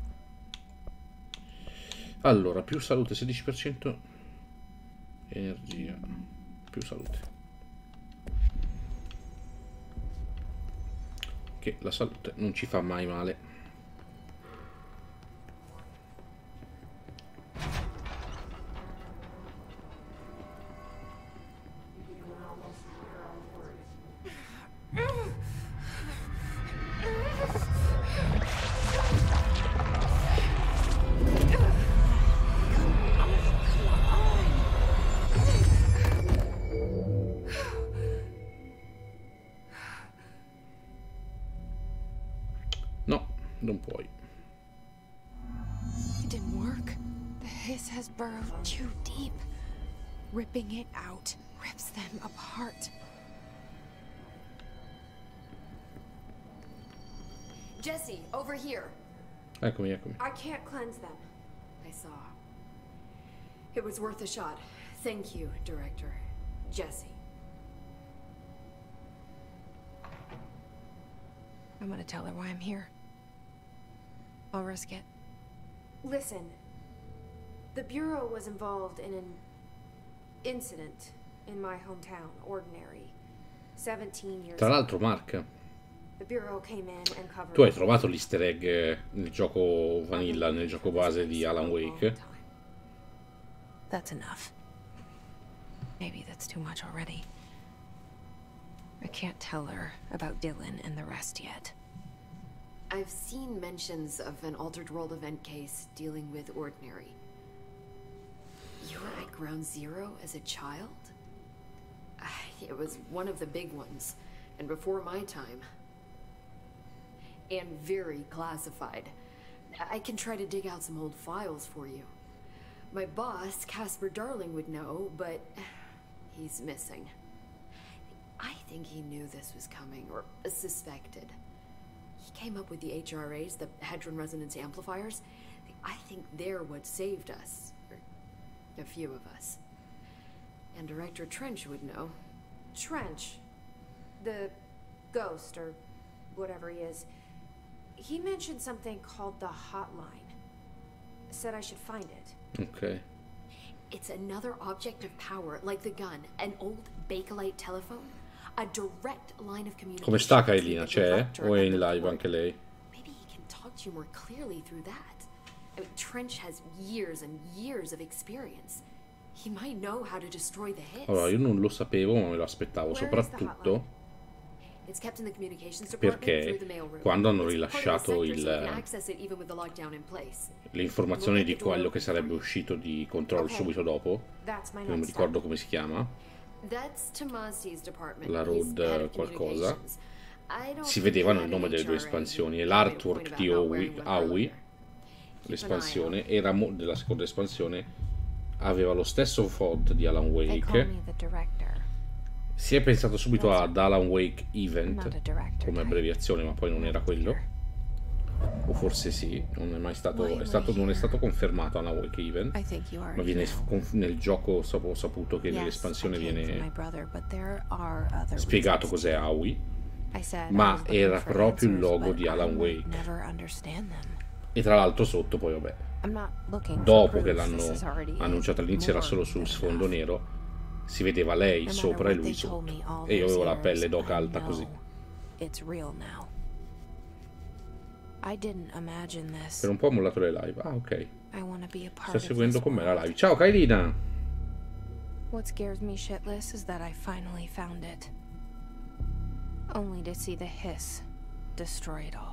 Allora, più salute 16%, energia, più salute. Che la salute non ci fa mai male. Non puoi. It didn't work. The hiss has burrowed too deep. Ripping it out rips them apart. Jesse, over here. Eccomi, eccomi. I can't cleanse them. I saw. It was worth a shot. Thank you, Director. Jesse. I'm gonna tell her why I'm here. I'll risk it. Listen, the Bureau was involved in an incident in my hometown, Ordinary, 17 years Tra l'altro, Mark, The Bureau came in and covered. tu hai trovato l'easter egg nel gioco Vanilla, nel gioco base di Alan Wake? That's enough. Maybe that's too much already. I can't tell her about Dylan and the rest yet. I've seen mentions of an Altered World event case dealing with Ordinary. You were at Ground Zero as a child? It was one of the big ones, and before my time. And very classified. I can try to dig out some old files for you. My boss, Casper Darling, would know, but he's missing. I think he knew this was coming, or suspected. He came up with the HRAs, the Hadron Resonance Amplifiers. I think they're what saved us. Or a few of us. And Director Trench would know. Trench, the ghost, or whatever he is, he mentioned something called the Hotline. Said I should find it. Ok. It's another object of power, like the gun, an old Bakelite telephone. A direct line of communication. Come sta Kailina? C'è? O è in live anche lei? Maybe he can talk to you more clearly through that. I mean, Trench has years and years of experience. He might know how to destroy the hiss. Allora, io non lo sapevo, ma me lo aspettavo, soprattutto perché quando hanno rilasciato le informazioni di quello che sarebbe uscito di Control subito dopo, non mi ricordo come si chiama, la Road qualcosa, si vedevano il nome delle due espansioni e l'artwork di Aoi, l'espansione, era della seconda espansione, aveva lo stesso font di Alan Wake. Si è pensato subito ad Alan Wake Event come abbreviazione, ma poi non era quello. O forse sì, non è mai stato, non è stato confermato Alan Wake Event, ma viene nel gioco ho saputo che nell'espansione viene spiegato cos'è Aoi, ma era proprio il logo di Alan Wake. E tra l'altro sotto poi vabbè, dopo che l'hanno annunciato all'inizio era solo sul sfondo nero, si vedeva lei sopra e lui sotto, e io avevo la pelle d'oca alta così. Per un po' ho mollato le live. Ah, ok. Sto seguendo con me la live. Ciao Kailina! What scares me shitless is that I finally found it. Only to see the hiss destroy it all.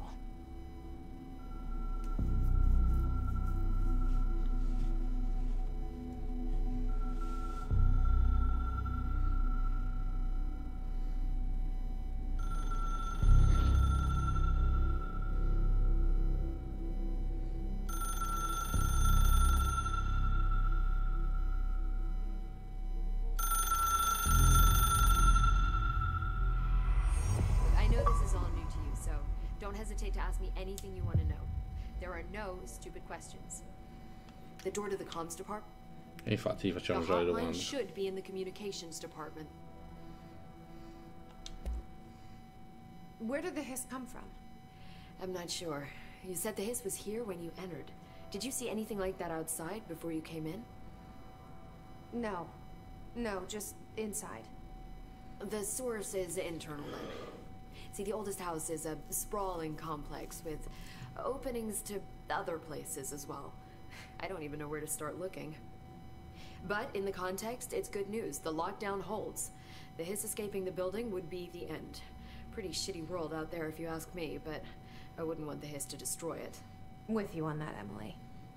hesitate to ask me anything you want to know. There are no stupid questions. The door to the comms department? E infatti gli facciamo già le The hotline domande. should be in the communications department. Where did the hiss come from? I'm not sure. You said the hiss was here when you entered. Did you see anything like that outside before you came in? No. No, just inside. The source is internal then. See, the oldest house is a sprawling complex with openings to other places as well. I don't even know where to start looking. But in the context, it's good news. The lockdown holds. The hiss escaping the building would be the end. Pretty shitty world out there if you ask me, but I wouldn't want the hiss to destroy it. With you on that, Emily.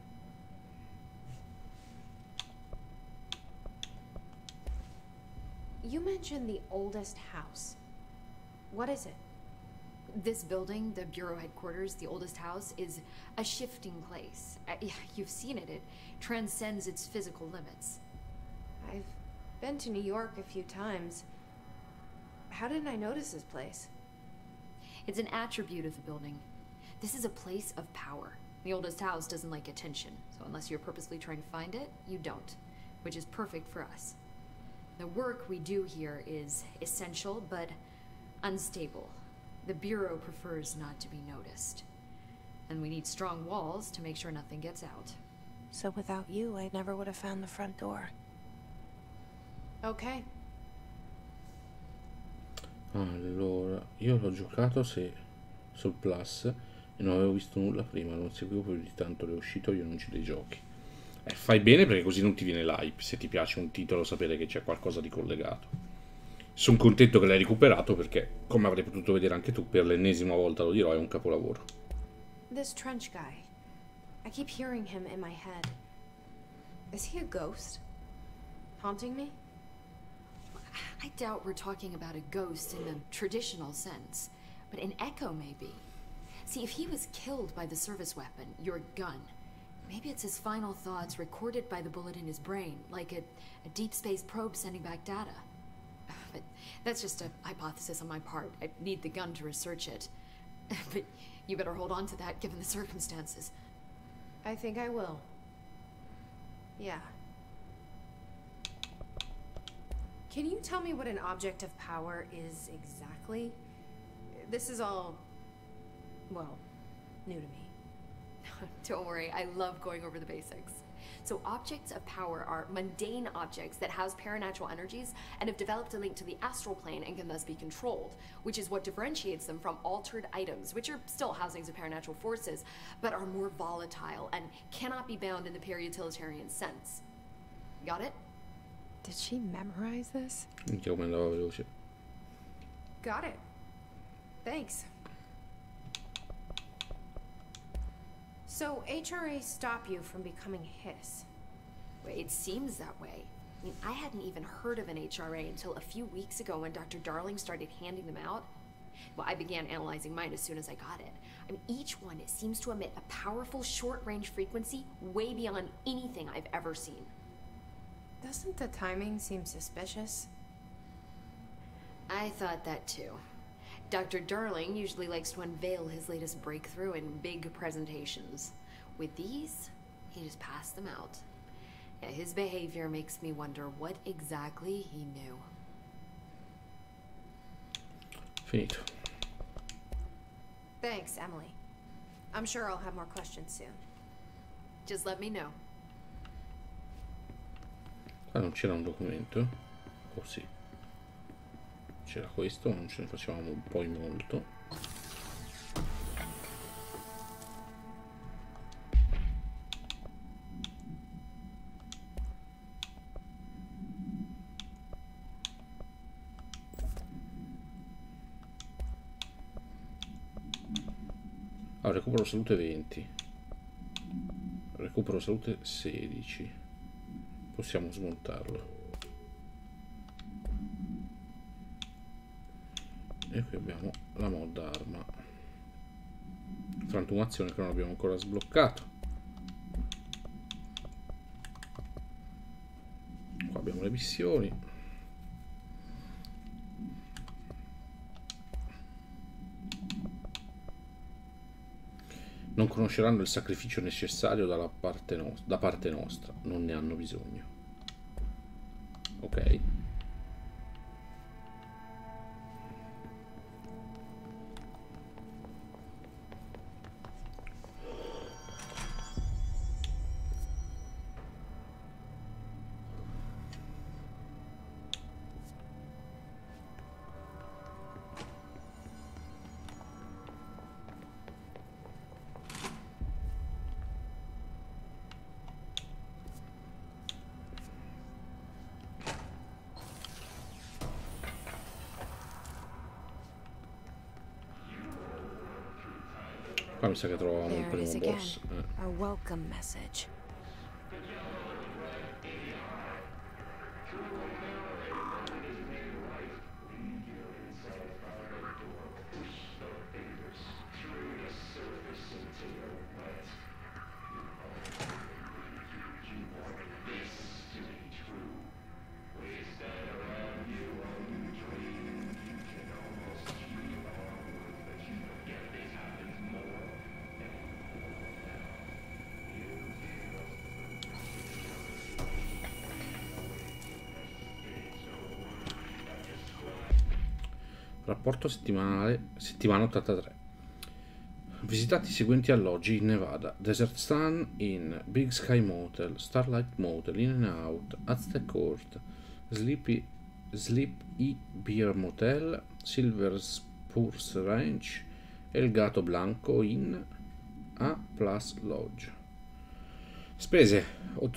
You mentioned the oldest house. What is it? This building, the Bureau headquarters, the oldest house, is a shifting place. You've seen it. It transcends its physical limits. I've been to New York a few times. How didn't I notice this place? It's an attribute of the building. This is a place of power. The oldest house doesn't like attention, so unless you're purposely trying to find it, you don't, which is perfect for us. The work we do here is essential, but unstable. The Bureau prefers not to be noticed. And we need strong walls to make sure nothing gets out. So without you, I never would have found the front door. Okay. Allora, io l'ho giocato sul Plus e non avevo visto nulla prima, non seguivo più di tanto le uscite o gli annunci dei giochi. Fai bene perché così non ti viene l'hype, se ti piace un titolo sapere che c'è qualcosa di collegato. Sono contento che l'hai recuperato perché, come avrai potuto vedere anche tu, per l'ennesima volta lo dirò, è un capolavoro. This Trench guy. I keep hearing him in my head. Is he a ghost? Haunting me? I doubt we're talking about a ghost in the traditional sense, but an echo maybe. See, if he was killed by the service weapon, your gun, maybe it's his final thoughts recorded by the bullet in his brain, like a deep space probe sending back data. But that's just a hypothesis on my part. I need the gun to research it. But you better hold on to that given the circumstances. I think I will. Yeah. Can you tell me what an object of power is exactly? This is all, well, new to me. Don't worry, I love going over the basics. So objects of power are mundane objects that house paranatural energies and have developed a link to the astral plane and can thus be controlled, which is what differentiates them from altered items, which are still housings of paranatural forces, but are more volatile and cannot be bound in the pure utilitarian sense. Got it? Did she memorize this? Minchia come andava veloce. Got it. Thanks. So HRA stop you from becoming Hiss? Well, it seems that way. I mean, I hadn't even heard of an HRA until a few weeks ago when Dr. Darling started handing them out. Well, I began analyzing mine as soon as I got it. I mean, each one seems to emit a powerful short-range frequency way beyond anything I've ever seen. Doesn't the timing seem suspicious? I thought that too. Dr. Darling usually likes to unveil his latest breakthrough in big presentations. With these, he just passed them out. Yeah, his behavior makes me wonder what exactly he knew. Finito. Thanks, Emily. I'm sure I'll have more questions soon. Just let me know. Qua non c'era un documento? Oh sì. C'era questo, ma non ce ne facevamo poi molto. Allora, recupero salute 20. Recupero salute 16. Possiamo smontarlo. E qui abbiamo la mod arma. Frantumazione che non abbiamo ancora sbloccato. Qua abbiamo le missioni. Non conosceranno il sacrificio necessario da parte nostra. Non ne hanno bisogno. Ok. Qua mi sa che trovavamo il primo boss. Our welcome message. Rapporto settimanale, settimana 83. Visitati i seguenti alloggi in Nevada: Desert Sun Inn, Big Sky Motel, Starlight Motel, In and Out, Aztec Court, Sleep E Beer Motel, Silver Spurs Ranch, El Gato Blanco Inn, A Plus Lodge. Spese: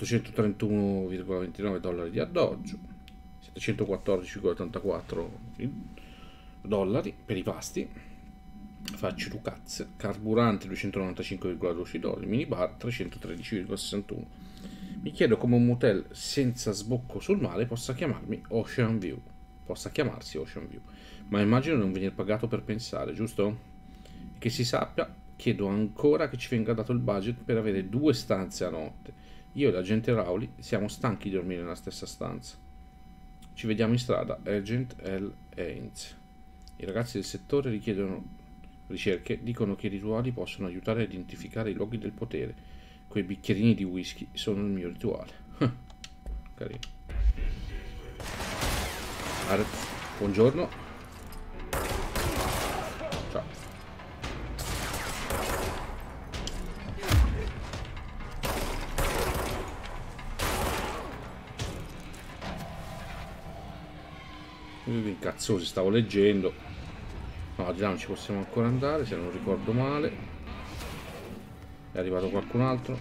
$831,29 di alloggio, $714,84 per i pasti, facci Lucaz, carburante $295,12, minibar $313,61. Mi chiedo come un motel senza sbocco sul mare possa chiamarsi Ocean View, ma immagino non venire pagato per pensare, giusto? Che si sappia, chiedo ancora che ci venga dato il budget per avere 2 stanze a notte. Io e l'agente Rowley siamo stanchi di dormire nella stessa stanza. Ci vediamo in strada. Agent L. Haynes. I ragazzi del settore richiedono ricerche, dicono che i rituali possono aiutare a identificare i luoghi del potere. Quei bicchierini di whisky sono il mio rituale. Carino. Buongiorno. Ciao. Incazzosi, stavo leggendo. No, di là non ci possiamo ancora andare, se non ricordo male. È arrivato qualcun altro.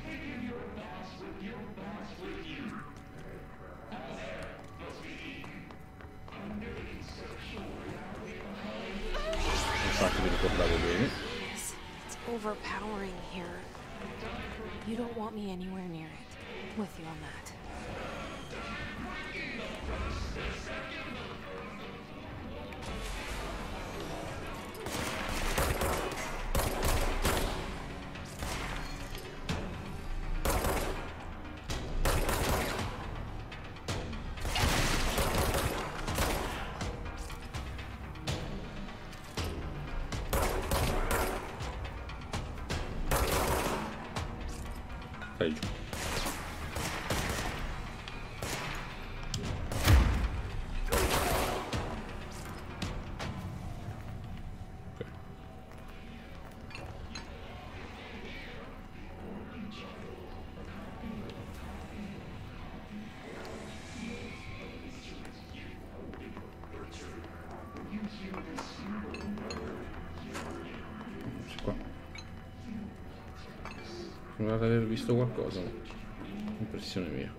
Infatti vi ricordavo bene. It's overpowering here. You don't want me anywhere near it. With you on that. Stai giù. Sembra di aver visto qualcosa, ma impressione mia.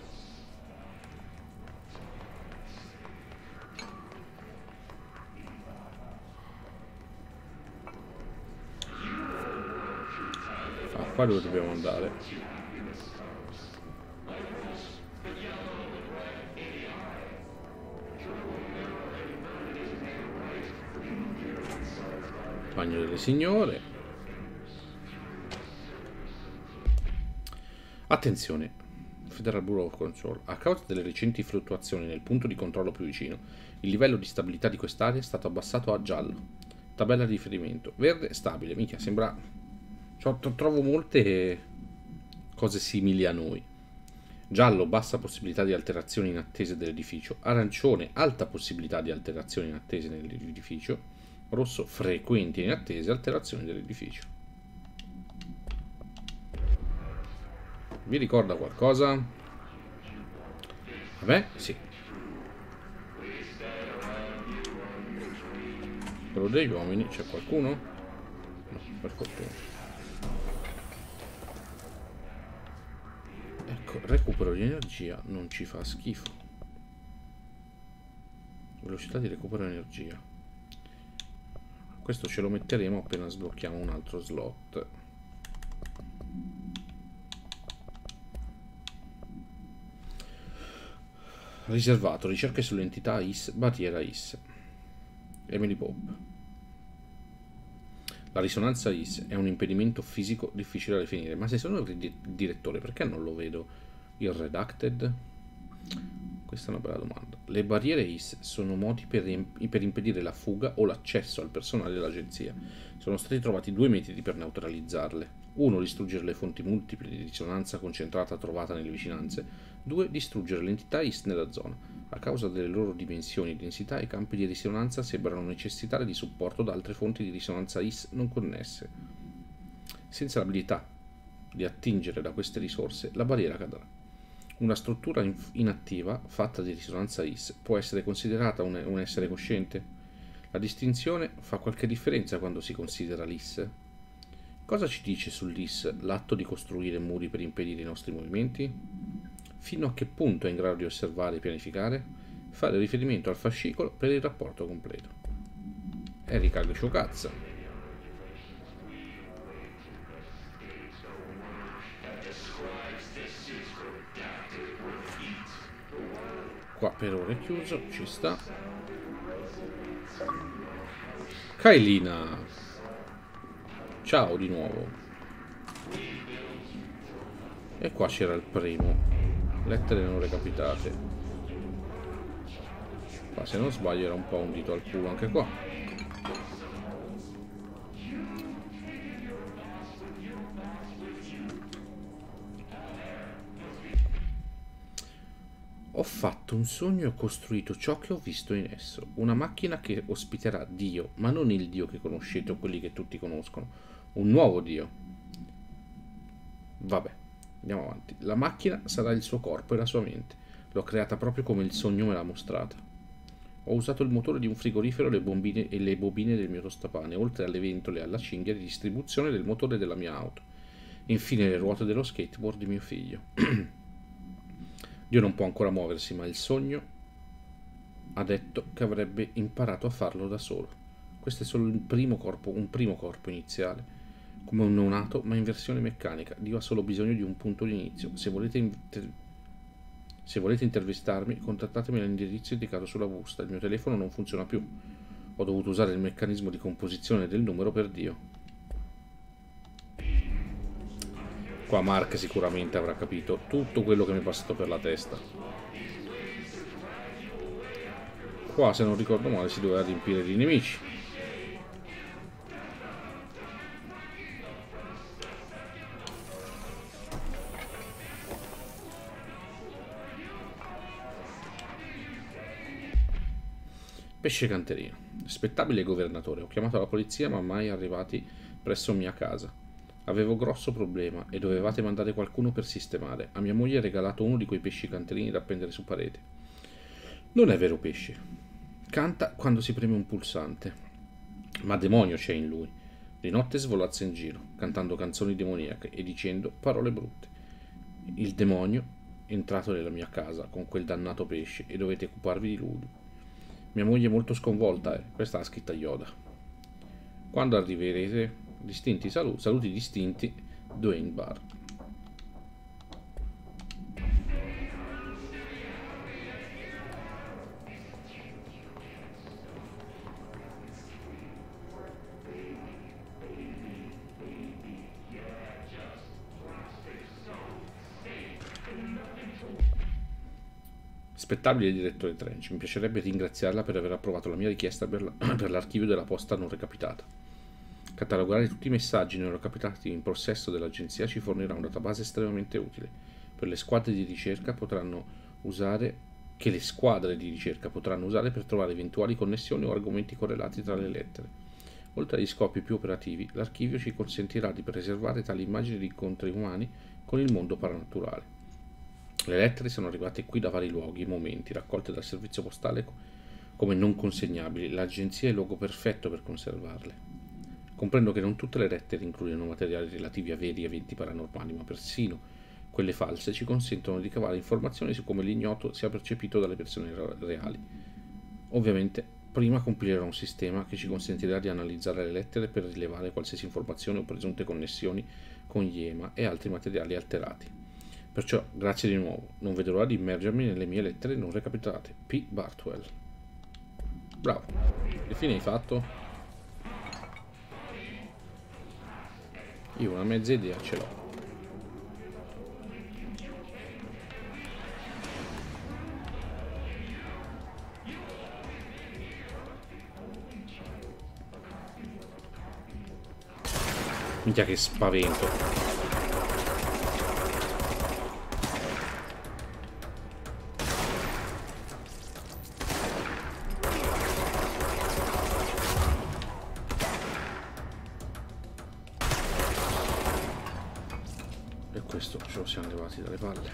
Ah, qua dove dobbiamo andare? Bagno delle signore. Attenzione, Federal Bureau of Control. A causa delle recenti fluttuazioni nel punto di controllo più vicino, il livello di stabilità di quest'area è stato abbassato a giallo. Tabella di riferimento. Verde, stabile. Minchia, sembra Trovo molte cose simili a noi. Giallo, bassa possibilità di alterazioni inattese dell'edificio. Arancione, alta possibilità di alterazioni inattese nell'edificio. Rosso, frequenti e inattese alterazioni dell'edificio. Vi ricorda qualcosa? Vabbè, sì. Quello degli uomini, c'è qualcuno? No, per fortuna. Ecco, recupero di energia non ci fa schifo. Velocità di recupero energia. Questo ce lo metteremo appena sblocchiamo un altro slot. Riservato, ricerche sull'entità IS, barriera IS. Emily Pope. La risonanza IS è un impedimento fisico difficile da definire, ma se sono il direttore, perché non lo vedo il redacted? Questa è una bella domanda. Le barriere IS sono modi per impedire la fuga o l'accesso al personale dell'agenzia. Sono stati trovati 2 metodi per neutralizzarle. 1. Distruggere le fonti multiple di risonanza concentrata trovata nelle vicinanze. 2. Distruggere l'entità IS nella zona. A causa delle loro dimensioni e densità, i campi di risonanza sembrano necessitare di supporto da altre fonti di risonanza IS non connesse. Senza l'abilità di attingere da queste risorse, la barriera cadrà. Una struttura inattiva, fatta di risonanza IS, può essere considerata un essere cosciente? La distinzione fa qualche differenza quando si considera l'IS? Cosa ci dice sull'IS l'atto di costruire muri per impedire i nostri movimenti? Fino a che punto è in grado di osservare e pianificare? Fare riferimento al fascicolo per il rapporto completo. Erika Shokatsu. Qua per ora è chiuso, ci sta. Kailina. Ciao di nuovo. E qua c'era il primo. Lettere non recapitate. Ma se non sbaglio era un po' un dito al culo anche qua. Ho fatto un sogno e ho costruito ciò che ho visto in esso. Una macchina che ospiterà Dio, ma non il Dio che conoscete o quelli che tutti conoscono. Un nuovo Dio. Vabbè. Andiamo avanti. La macchina sarà il suo corpo e la sua mente. L'ho creata proprio come il sogno me l'ha mostrata. Ho usato il motore di un frigorifero e le bobine del mio tostapane, oltre alle ventole e alla cinghia di distribuzione del motore della mia auto. Infine le ruote dello skateboard di mio figlio. Dio non può ancora muoversi, ma il sogno ha detto che avrebbe imparato a farlo da solo. Questo è solo un primo corpo iniziale. Come un neonato, ma in versione meccanica. Dio ha solo bisogno di un punto di inizio. Se volete intervistarmi, contattatemi all'indirizzo indicato sulla busta. Il mio telefono non funziona più. Ho dovuto usare il meccanismo di composizione del numero per Dio. Qua Mark sicuramente avrà capito tutto quello che mi è passato per la testa. Qua, se non ricordo male, si doveva riempire di nemici. Pesce canterino. Rispettabile governatore, ho chiamato la polizia ma mai arrivati presso mia casa. Avevo grosso problema e dovevate mandare qualcuno per sistemare. A mia moglie ho regalato uno di quei pesci canterini da appendere su parete. Non è vero pesce. Canta quando si preme un pulsante. Ma demonio c'è in lui. Di notte svolazza in giro, cantando canzoni demoniache e dicendo parole brutte. Il demonio è entrato nella mia casa con quel dannato pesce e dovete occuparvi di lui. Mia moglie è molto sconvolta, questa è la scritta Yoda. Quando arriverete, distinti saluti distinti, Dwayne Barr. Rispettabile direttore Trench, mi piacerebbe ringraziarla per aver approvato la mia richiesta per l'archivio della posta non recapitata. Catalogare tutti i messaggi neurocapitati in possesso dell'agenzia ci fornirà un database estremamente utile. Per le squadre di ricerca che le squadre di ricerca potranno usare per trovare eventuali connessioni o argomenti correlati tra le lettere. Oltre agli scopi più operativi, l'archivio ci consentirà di preservare tali immagini di incontri umani con il mondo paranaturale. Le lettere sono arrivate qui da vari luoghi e momenti, raccolte dal servizio postale come non consegnabili. L'agenzia è il luogo perfetto per conservarle. Comprendo che non tutte le lettere includono materiali relativi a veri eventi paranormali, ma persino quelle false ci consentono di ricavare informazioni su come l'ignoto sia percepito dalle persone reali. Ovviamente, prima compilerò un sistema che ci consentirà di analizzare le lettere per rilevare qualsiasi informazione o presunte connessioni con gli EMA e altri materiali alterati. Perciò, grazie di nuovo, non vedo l'ora di immergermi nelle mie lettere non recapitate. P. Bartwell. Bravo. Che fine hai fatto? Io una mezza idea ce l'ho. Minchia che spavento. E questo ce lo siamo levati dalle palle.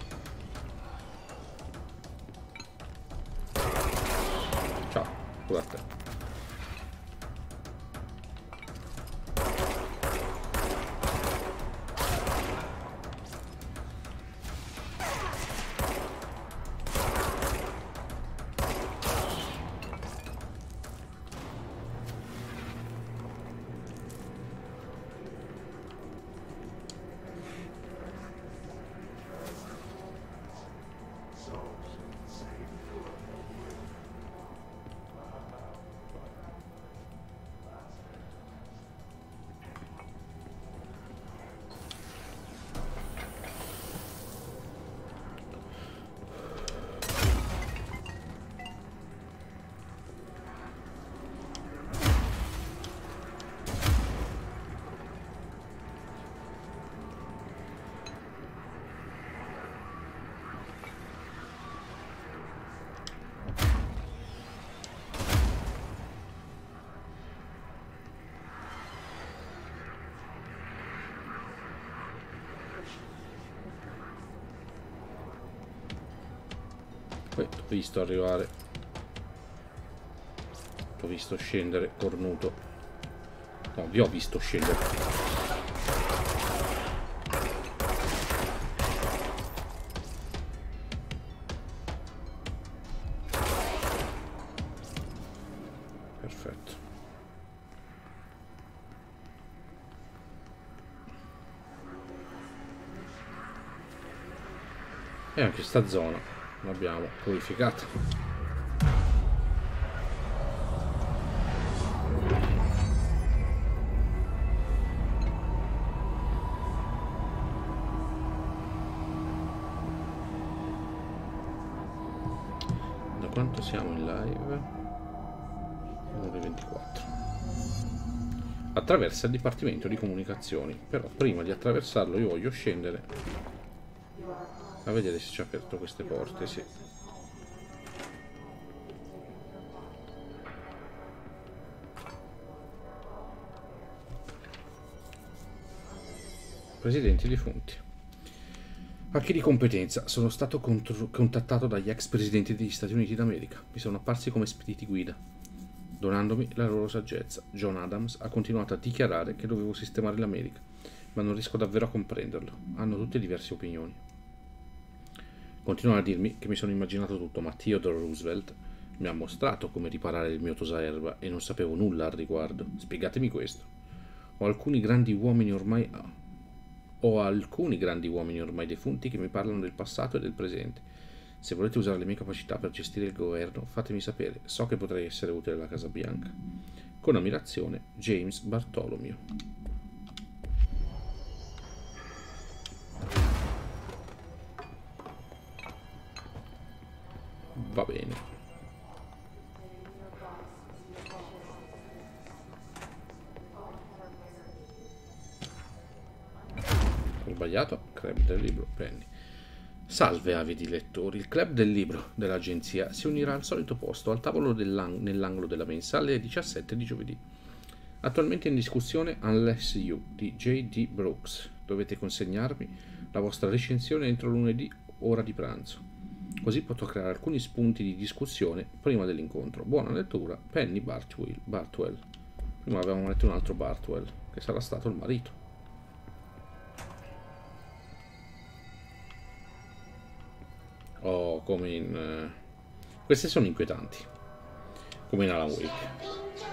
Ciao, guardate. Poi t'ho visto arrivare, t'ho visto scendere cornuto. No, vi ho visto scendere. Perfetto. E anche sta zona l'abbiamo purificata. Da quanto siamo in live? 1:24. Attraversa il dipartimento di comunicazioni, però prima di attraversarlo io voglio scendere a vedere se ci ha aperto queste porte. Sì. Presidenti defunti. A chi di competenza? Sono stato contattato dagli ex presidenti degli Stati Uniti d'America. Mi sono apparsi come spiriti guida, donandomi la loro saggezza. John Adams ha continuato a dichiarare che dovevo sistemare l'America, ma non riesco davvero a comprenderlo. Hanno tutte diverse opinioni. Continuano a dirmi che mi sono immaginato tutto, ma Theodore Roosevelt mi ha mostrato come riparare il mio tosaerba e non sapevo nulla al riguardo. Spiegatemi questo. Ho alcuni grandi uomini ormai defunti che mi parlano del passato e del presente. Se volete usare le mie capacità per gestire il governo, fatemi sapere. So che potrei essere utile alla Casa Bianca. Con ammirazione, James Bartholomew. Va bene. sbagliato. Club del libro, Penny. Salve avidi lettori, il Club del libro dell'agenzia si unirà al solito posto al tavolo nell'angolo della mensa alle 17 di giovedì. Attualmente in discussione Unless You di J.D. Brooks. Dovete consegnarmi la vostra recensione entro lunedì, ora di pranzo. Così potrò creare alcuni spunti di discussione prima dell'incontro. Buona lettura, Penny Bartwell. Prima avevamo letto un altro Bartwell, che sarà stato il marito. Oh, come in... queste sono inquietanti. Come in Alan Wake.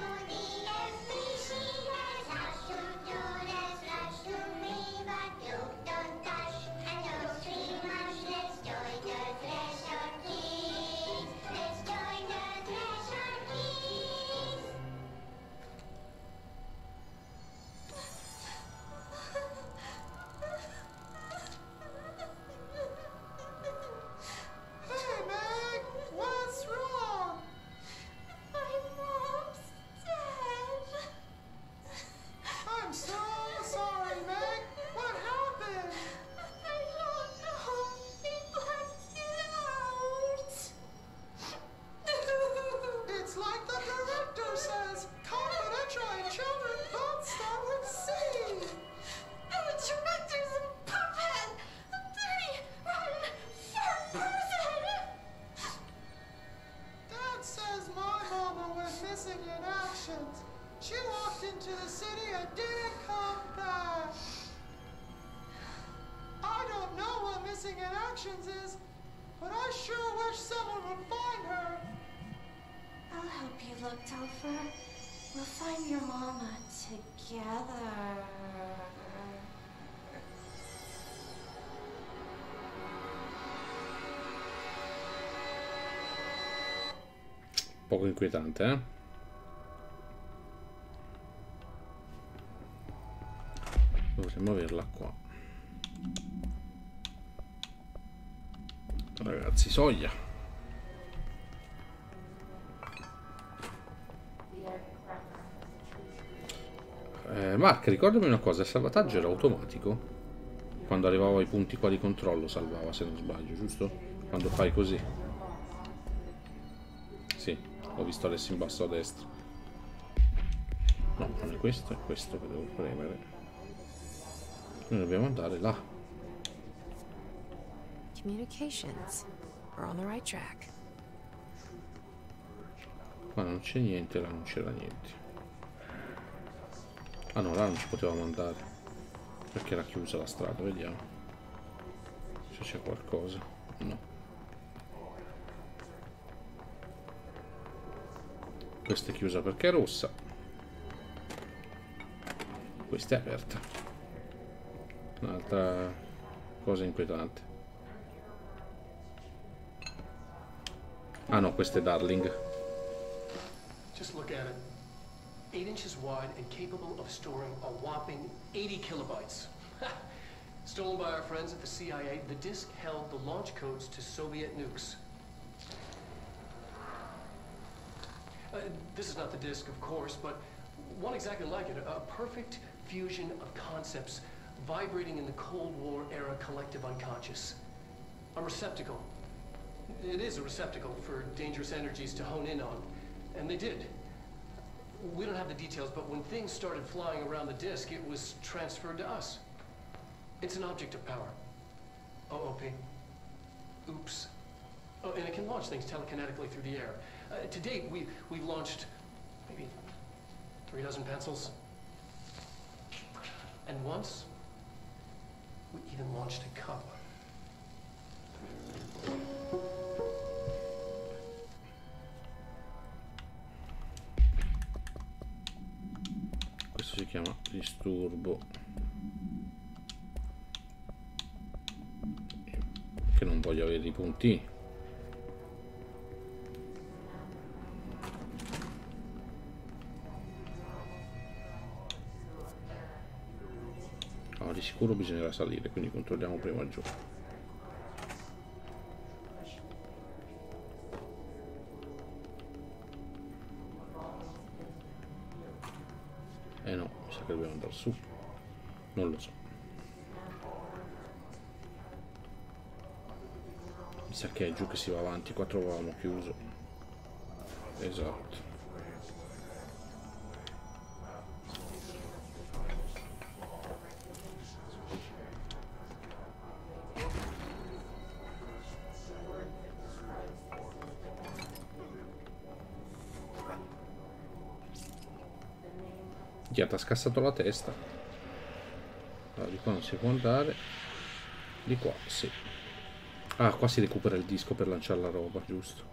Poco inquietante, eh? Dovremmo averla qua. Ragazzi, soglia. Mark, ricordami una cosa, il salvataggio era automatico? Quando arrivavo ai punti qua di controllo salvava, se non sbaglio, giusto? Quando fai così. Sì, ho visto adesso in basso a destra. No, non è questo, è questo che devo premere. Noi dobbiamo andare là. Communications. We're on the right track. Qua non c'è niente, là non c'era niente. Ah no, là non ci potevamo andare perché era chiusa la strada, vediamo se c'è qualcosa. No, questa è chiusa perché è rossa, questa è aperta. Un'altra cosa inquietante. Ah no, questa è Darling. Just look at it. 8 inches wide and capable of storing a whopping 80 kilobytes. Stolen by our friends at the CIA, the disk held the launch codes to Soviet nukes. This is not the disk, of course, but one exactly like it. A perfect fusion of concepts vibrating in the Cold War era collective unconscious. A receptacle. It is a receptacle for dangerous energies to hone in on. And they did. We don't have the details, but when things started flying around the disk, it was transferred to us. It's an object of power. OOP. Oops. Oh, and it can launch things telekinetically through the air. To date, we've launched maybe 3 dozen pencils. And once, we even launched a cup. Questo si chiama disturbo, che non voglio avere i puntini. No, di sicuro bisognerà salire, quindi controlliamo prima giù. No, mi sa che dobbiamo andare su. Non lo so. Mi sa che è giù che si va avanti, qua trovavamo chiuso. Esatto. Ti ha scassato la testa. Allora, di qua non si può andare. Di qua sì. Ah, qua si recupera il disco per lanciare la roba, giusto?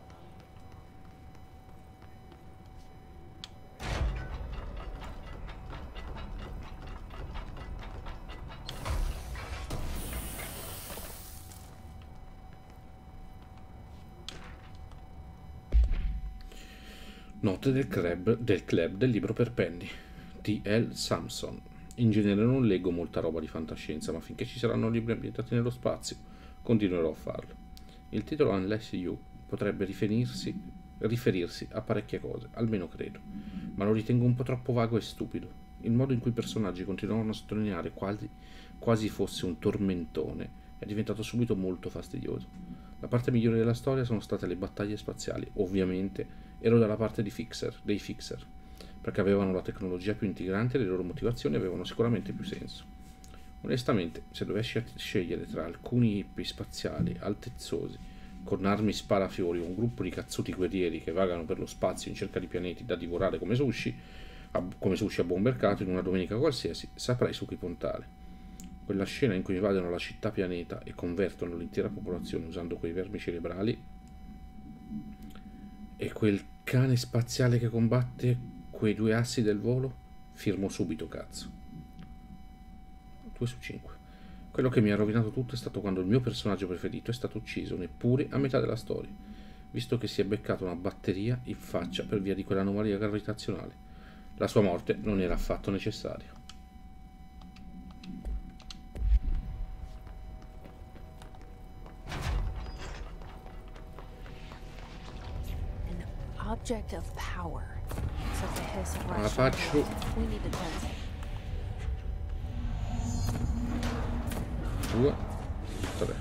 Note del club del libro per Penny. T.L. Samson. In genere non leggo molta roba di fantascienza, ma finché ci saranno libri ambientati nello spazio, continuerò a farlo. Il titolo Unless You potrebbe riferirsi a parecchie cose, almeno credo, ma lo ritengo un po' troppo vago e stupido. Il modo in cui i personaggi continuavano a sottolineare quasi fosse un tormentone è diventato subito molto fastidioso. La parte migliore della storia sono state le battaglie spaziali. Ovviamente ero dalla parte dei Fixer, perché avevano la tecnologia più integrante e le loro motivazioni avevano sicuramente più senso. Onestamente, se dovessi scegliere tra alcuni hippie spaziali altezzosi con armi sparafiori o un gruppo di cazzuti guerrieri che vagano per lo spazio in cerca di pianeti da divorare come sushi a buon mercato in una domenica qualsiasi, saprei su chi puntare. Quella scena in cui invadono la città pianeta e convertono l'intera popolazione usando quei vermi cerebrali e quel cane spaziale che combatte quei due assi del volo, firmo subito, cazzo. 2 su 5. Quello che mi ha rovinato tutto è stato quando il mio personaggio preferito è stato ucciso neppure a metà della storia, visto che si è beccato una batteria in faccia per via di quell'anomalia gravitazionale. La sua morte non era affatto necessaria. Object of power. So the hiss of La faccio. We need to cleanse it. 2, 3.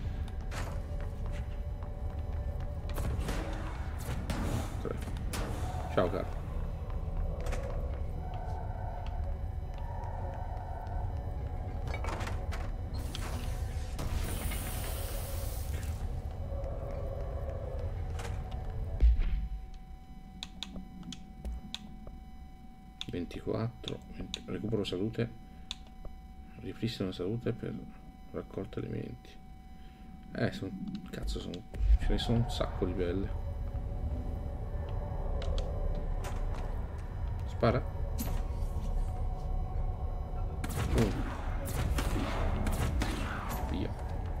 Ciao caro. Recupero salute, ripristino salute per raccolta elementi. Cazzo, ce ne sono un sacco di belle. Spara. Via.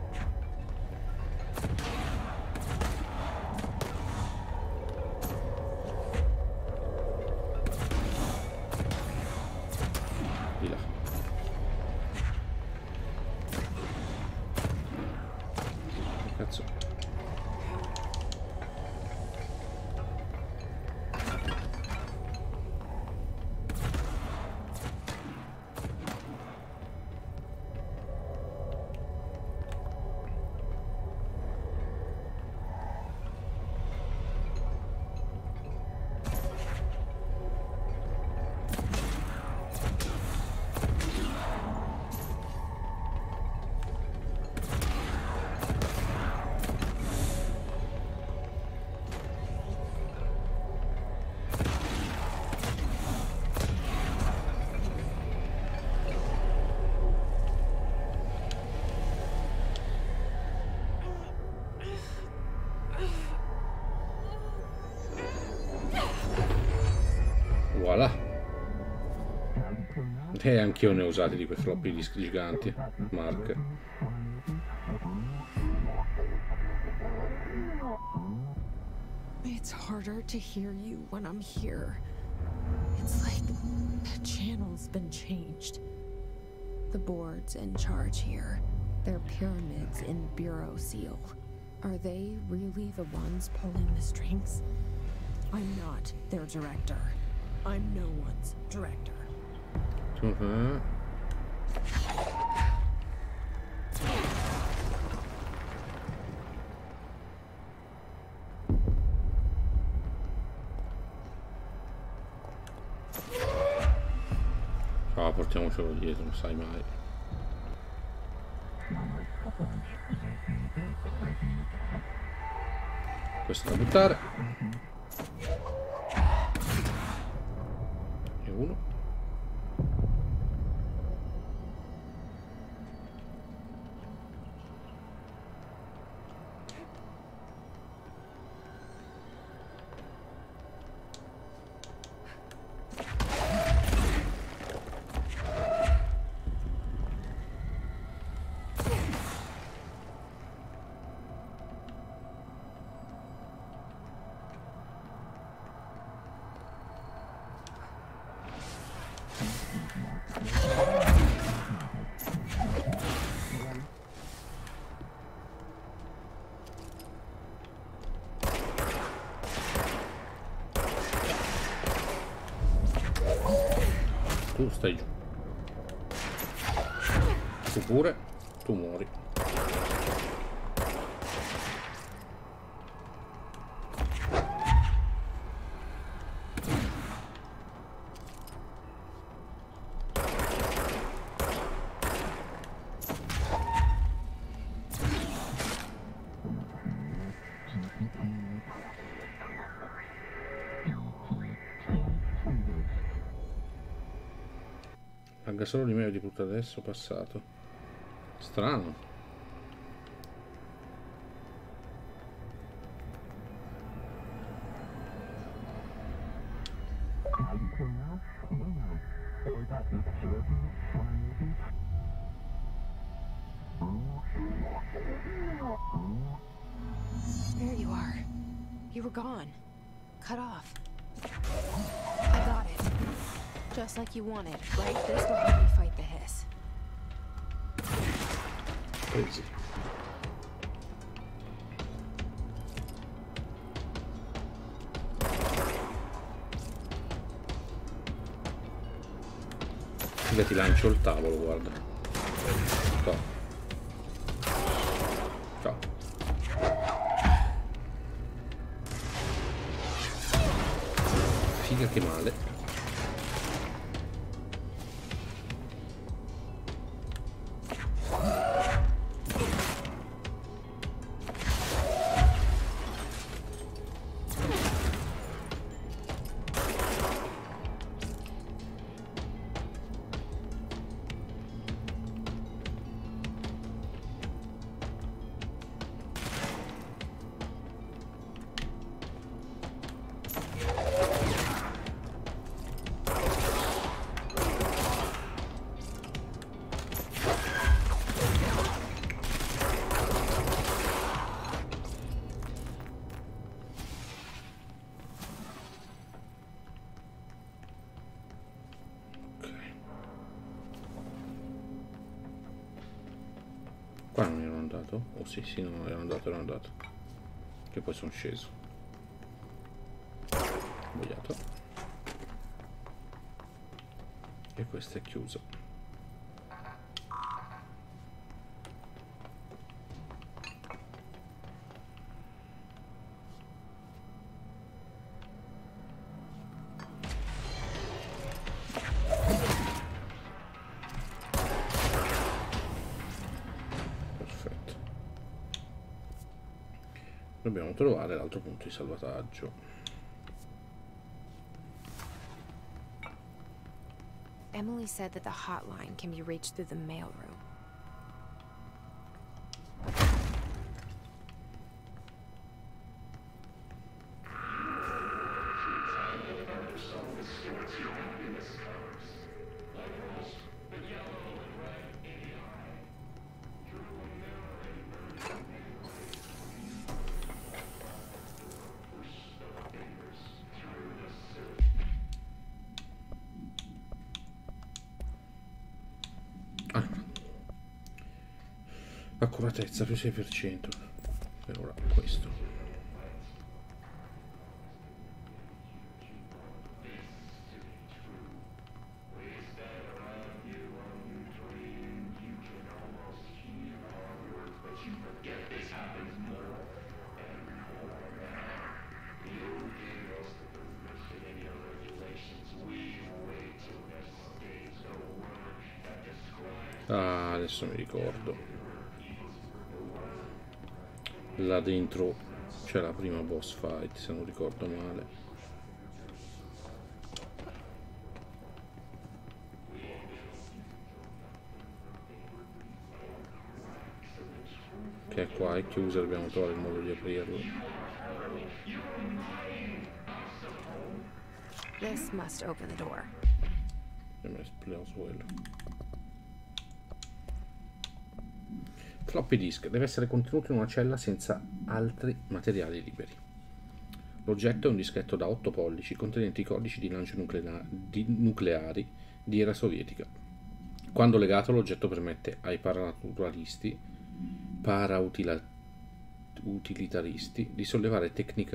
Voilà. E anch'io ne ho usati di quei floppy disk giganti, Mark. It's harder to hear you when I'm here. It's like the channel's been changed. The board's in charge here. They're pyramids in Bureau Seal. Are they really the ones pulling the strings? I'm not their director. I'm no one's director. Portiamocelo dietro, non sai mai. Questo da buttare. E uno. Tu stai giù. Tu pure. Tu muori. Manca solo l'email di tutto adesso passato. Strano. There you are. You were gone. Cut off. I got it. Just like you wanted, right? This will help me fight the hiss. Crazy. Ti lancio il tavolo, guarda. Ciao. Ciao. Figa che male. Qua non ero andato? Oh sì, sì, no, ero andato. Che poi sono sceso. Sbagliato. E questo è chiuso. Dobbiamo trovare l'altro punto di salvataggio. Emily said that the hotline can be reached through the mailroom. Accuratezza più 6%. Per ora questo. Ah, adesso mi ricordo. Là dentro c'è la prima boss fight, se non ricordo male. Che è qua, è chiusa, dobbiamo trovare il modo di aprirlo. This must open the door. E mi è esploso quello. Floppy disk deve essere contenuto in una cella senza altri materiali liberi. L'oggetto è un dischetto da 8 pollici contenente i codici di lancio nucleari di era sovietica. Quando legato, l'oggetto permette ai parautilitaristi di sollevare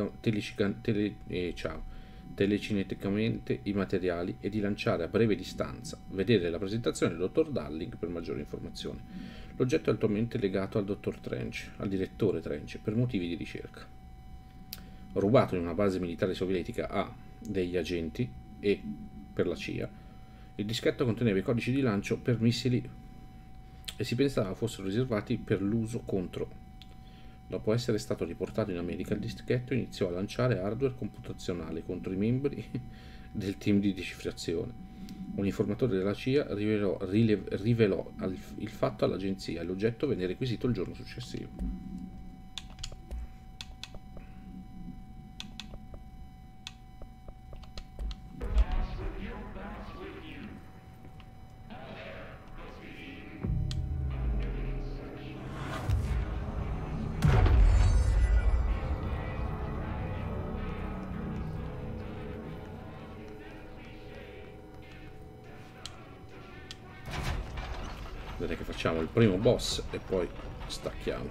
telecineticamente i materiali e di lanciare a breve distanza. Vedere la presentazione del dottor Darling per maggiori informazioni. L'oggetto è attualmente legato al dottor Trench, al direttore Trench, per motivi di ricerca. Rubato in una base militare sovietica a degli agenti e per la CIA, il dischetto conteneva i codici di lancio per missili e si pensava fossero riservati per l'uso contro. Dopo essere stato riportato in America, il dischetto iniziò a lanciare hardware computazionale contro i membri del team di decifrazione. Un informatore della CIA rivelò il fatto all'agenzia e l'oggetto venne requisito il giorno successivo. Vedete che facciamo il primo boss e poi stacchiamo.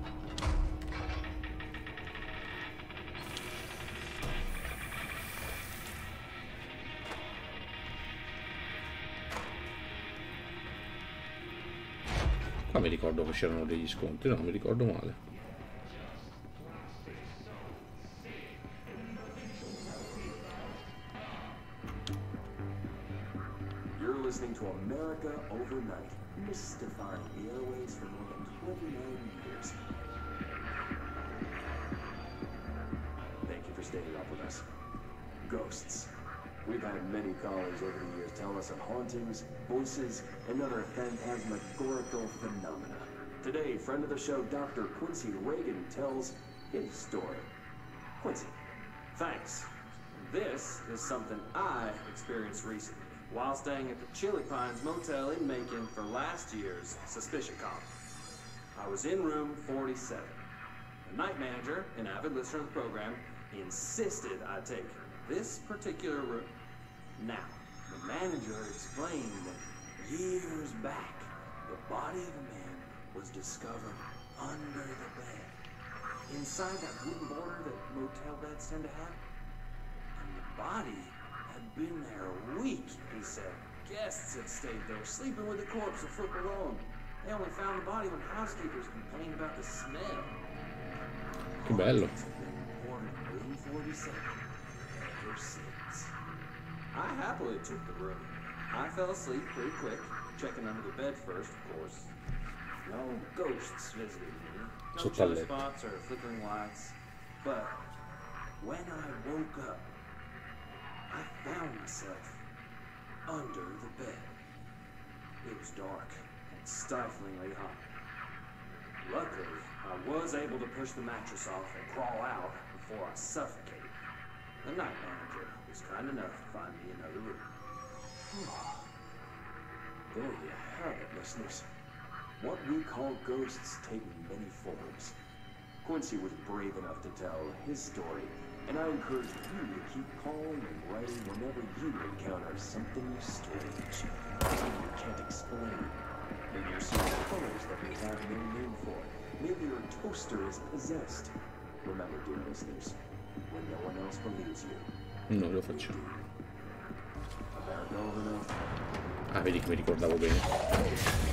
Qua mi ricordo che c'erano degli scontri, no, mi ricordo male. You're listening to America Overnight, mystifying the airwaves for more than 29 years. Thank you for staying up with us. Ghosts. We've had many callers over the years tell us of hauntings, voices, and other phantasmagorical phenomena. Today, friend of the show, Dr. Quincy Reagan, tells his story. Quincy, thanks. This is something I experienced recently while staying at the Chili Pines Motel in Macon for last year's Suspicion Con. I was in room 47. The night manager, an avid listener of the program, insisted I take this particular room. Now, the manager explained that years back, the body of a man was discovered under the bed, inside that wooden border that motel beds tend to have. And the body had been there a week, he said. Guests had stayed there, sleeping with the corpse a foot below them. They only found the body when housekeepers complained about the smell. Che bello. Room 47 ever since. I happily took the room. I fell asleep pretty quick, checking under the bed first, of course. No ghosts visited me. No chill spots or flickering lights. But when I woke up, I found myself under the bed. It was dark and stiflingly hot. Luckily, I was able to push the mattress off and crawl out before I suffocated. The night manager was kind enough to find me another room. There you have it, listeners. What we call ghosts take many forms. Quincy was brave enough to tell his story, and I encourage you to keep calling and writing whenever you encounter something strange, something you can't explain. Maybe you're seeing colors that we have no name for. Maybe your toaster is possessed. Remember, dear listeners, when no one else believes you, non lo faccio. America Overnight. Ah, vedi che mi ricordavo bene.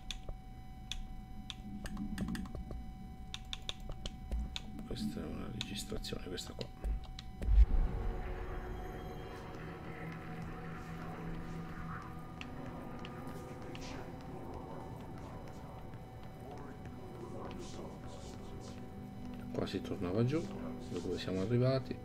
Questa è una registrazione. registrazione questa qua. Qua si tornava giù, da dove siamo arrivati.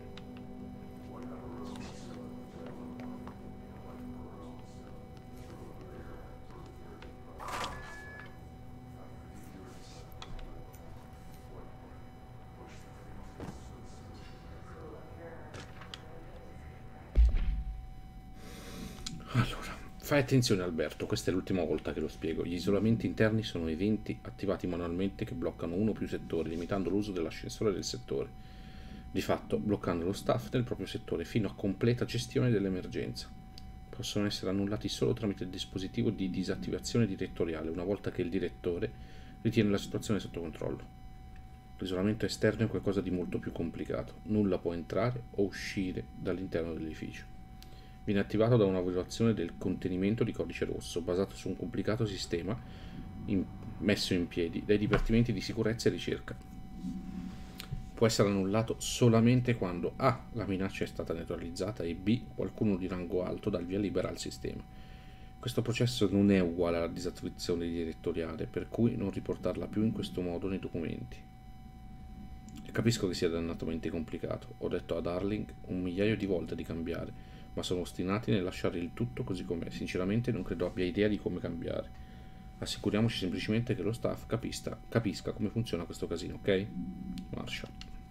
Fai attenzione Alberto, questa è l'ultima volta che lo spiego. Gli isolamenti interni sono eventi attivati manualmente che bloccano uno o più settori, limitando l'uso dell'ascensore del settore. Di fatto, bloccando lo staff nel proprio settore fino a completa gestione dell'emergenza. Possono essere annullati solo tramite il dispositivo di disattivazione direttoriale, una volta che il direttore ritiene la situazione sotto controllo. L'isolamento esterno è qualcosa di molto più complicato. Nulla può entrare o uscire dall'interno dell'edificio. Viene attivato da una violazione del contenimento di codice rosso, basato su un complicato sistema messo in piedi dai dipartimenti di sicurezza e ricerca. Può essere annullato solamente quando A. la minaccia è stata neutralizzata e B. qualcuno di rango alto dà il via libera al sistema. Questo processo non è uguale alla disattivazione direttoriale, per cui non riportarla più in questo modo nei documenti. Capisco che sia dannatamente complicato, ho detto a Darling 1.000.000 di volte di cambiare, ma sono ostinati nel lasciare il tutto così com'è. Sinceramente non credo abbia idea di come cambiare. Assicuriamoci semplicemente che lo staff capisca come funziona questo casino, ok? Marshall.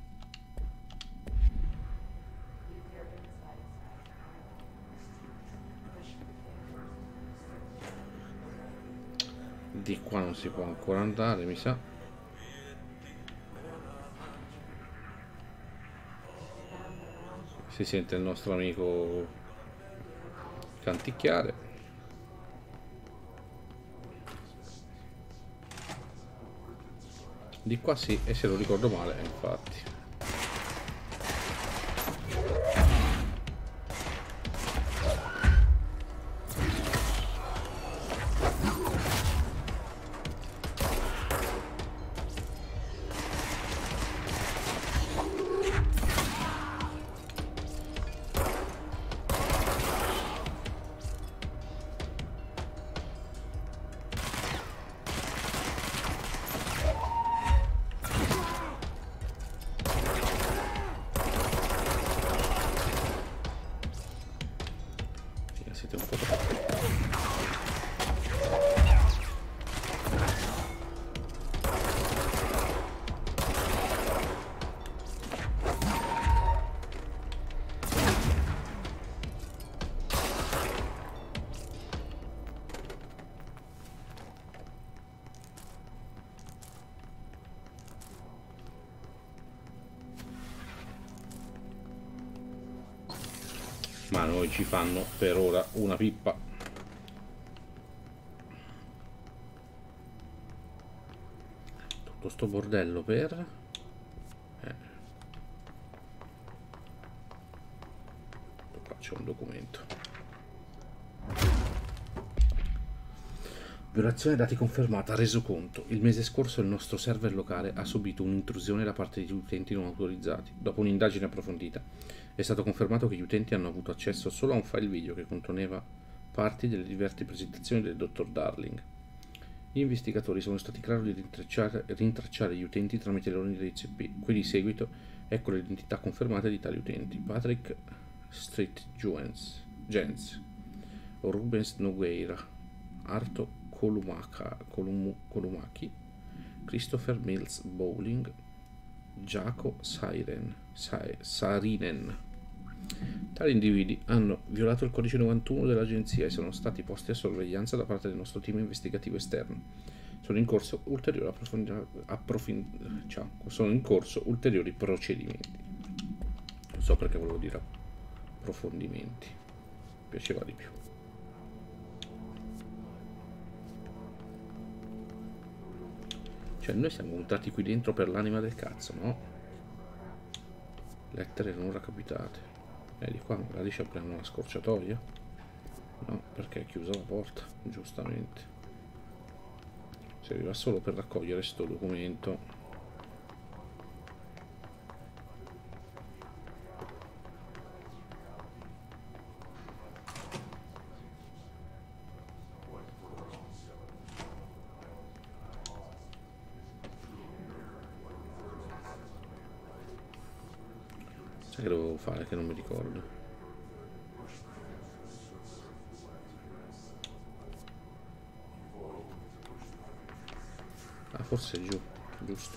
Di qua non si può ancora andare, mi sa. Si sente il nostro amico canticchiare. Di qua sì, e se lo ricordo male, infatti. Ma noi ci fanno per ora una pippa. Tutto sto bordello per... Qua c'è un documento. Violazione dati confermata, resoconto. Il mese scorso il nostro server locale ha subito un'intrusione da parte di utenti non autorizzati. Dopo un'indagine approfondita è stato confermato che gli utenti hanno avuto accesso solo a un file video che conteneva parti delle diverse presentazioni del dottor Darling. Gli investigatori sono stati in grado di rintracciare gli utenti tramite il loro indirizzo IP. Qui di seguito ecco le identità confermate di tali utenti: Patrick Street Jens, Rubens Nogueira, Arto Kolumaki, Christopher Mills Bowling, Jaco Saarinen. Tali individui hanno violato il codice 91 dell'agenzia e sono stati posti a sorveglianza da parte del nostro team investigativo esterno. Sono in corso ulteriori procedimenti. Non so perché volevo dire approfondimenti. Piaceva di più. Cioè noi siamo entrati qui dentro per l'anima del cazzo, no? Lettere non racapitate. Di qua magari ci apriamo una scorciatoia. No, perché è chiusa la porta, giustamente. Serviva solo per raccogliere sto documento. Sai che dovevo fare che non mi ricordo. Ah, forse è giù, giusto.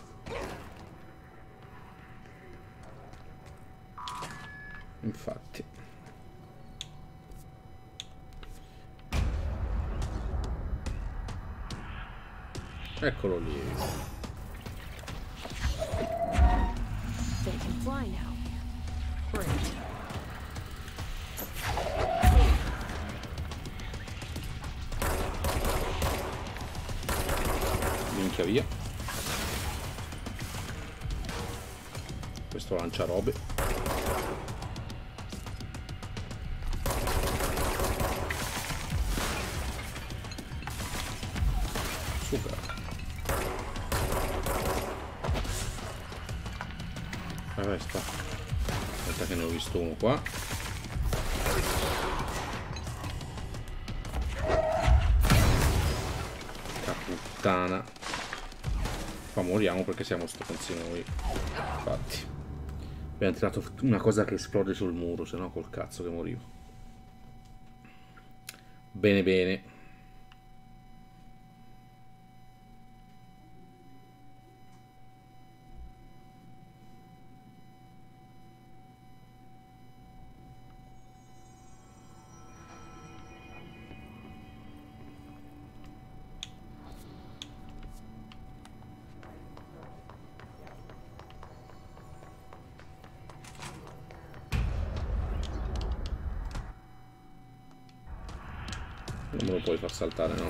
Infatti. Eccolo lì. They can fly now. Great. Minchia via. Questo lancia robe. Super. Vabbè, sta. Aspetta che ne ho visto uno qua. Puttana. Qua moriamo perché siamo stronzi noi. Infatti abbiamo tirato una cosa che esplode sul muro, se no col cazzo che morivo. Bene bene. Non me lo puoi far saltare, no,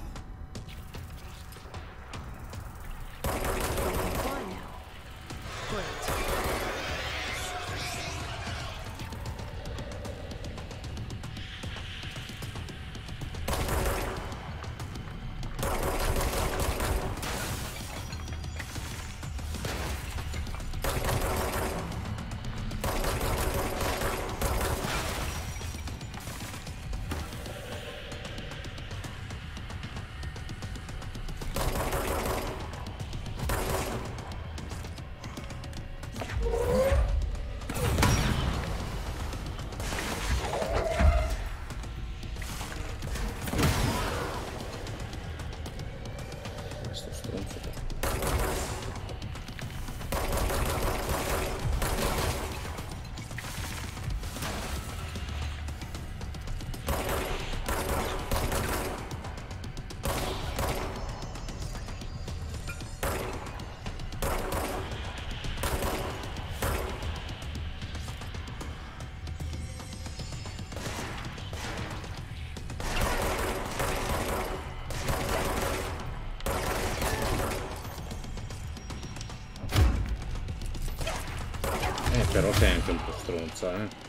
però sei anche un po' stronza,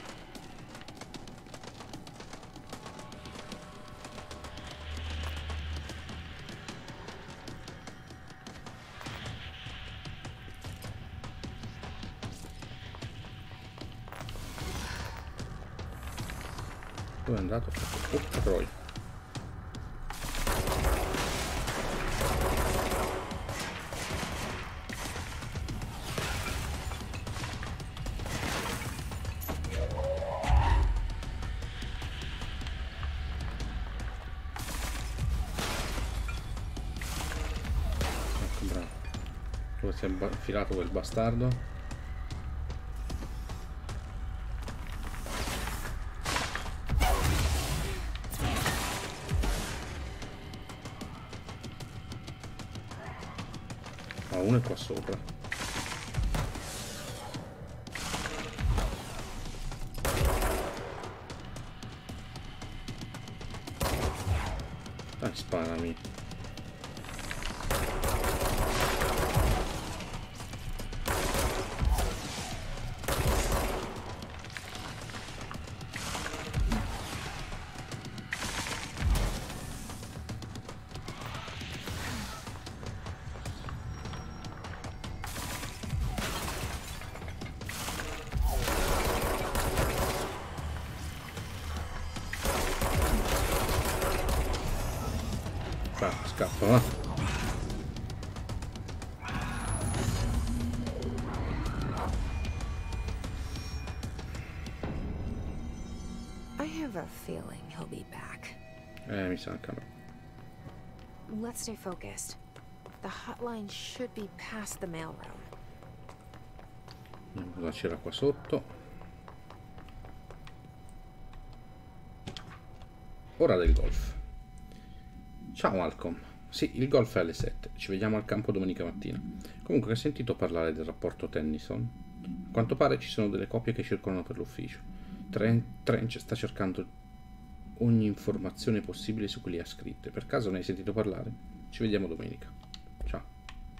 Dove è andato? Oh, Troy. Si è infilato quel bastardo. Ma uno è qua sopra. Dai, sparami. Scappa, va. have a feeling he'll be back. Mi sa anche a me. Let's stay focused. The hotline should be past the mailroom. Cosa c'era qua sotto? Ora del golf. Ciao Malcolm. Sì, il golf è alle 7. Ci vediamo al campo domenica mattina. Comunque, hai sentito parlare del rapporto Tennyson? A quanto pare ci sono delle copie che circolano per l'ufficio. Trench sta cercando ogni informazione possibile su cui le ha scritte. Per caso ne hai sentito parlare? Ci vediamo domenica. Ciao.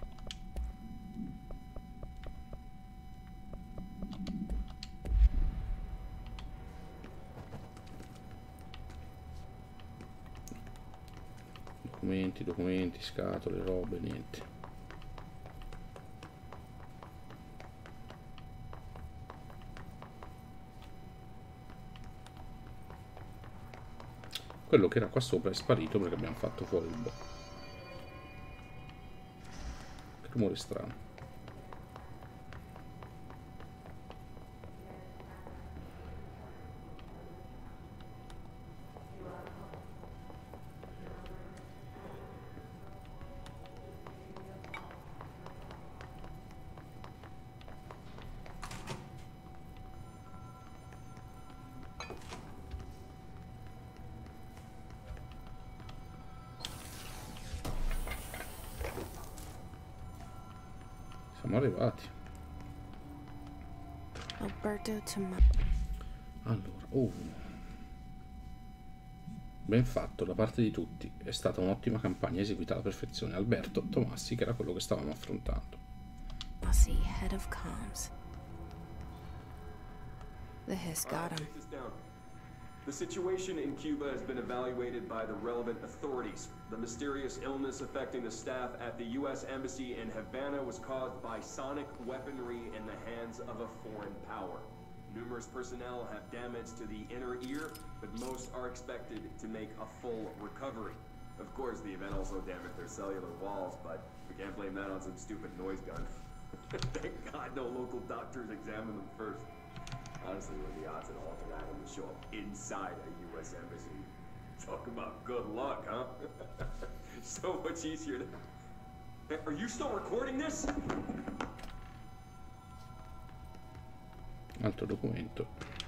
Documenti, scatole, robe, niente. Quello che era qua sopra è sparito perché abbiamo fatto fuori il bo'. Che rumore strano. Siamo arrivati. Alberto Allora, ben fatto da parte di tutti. È stata un'ottima campagna eseguita alla perfezione. Alberto Tomassi, che era quello che stavamo affrontando. Tomassi, head of comms. The hiss got him. The situation in Cuba has been evaluated by the relevant authorities. The mysterious illness affecting the staff at the U.S. Embassy in Havana was caused by sonic weaponry in the hands of a foreign power. Numerous personnel have damage to the inner ear, but most are expected to make a full recovery. Of course, the event also damaged their cellular walls, but we can't blame that on some stupid noise gun. Thank God no local doctors examined them first. Honestly, what are the odds that all of that would show up inside a U.S. embassy? Talk about good luck, huh? So much easier to... Are you still recording this? Altro documento.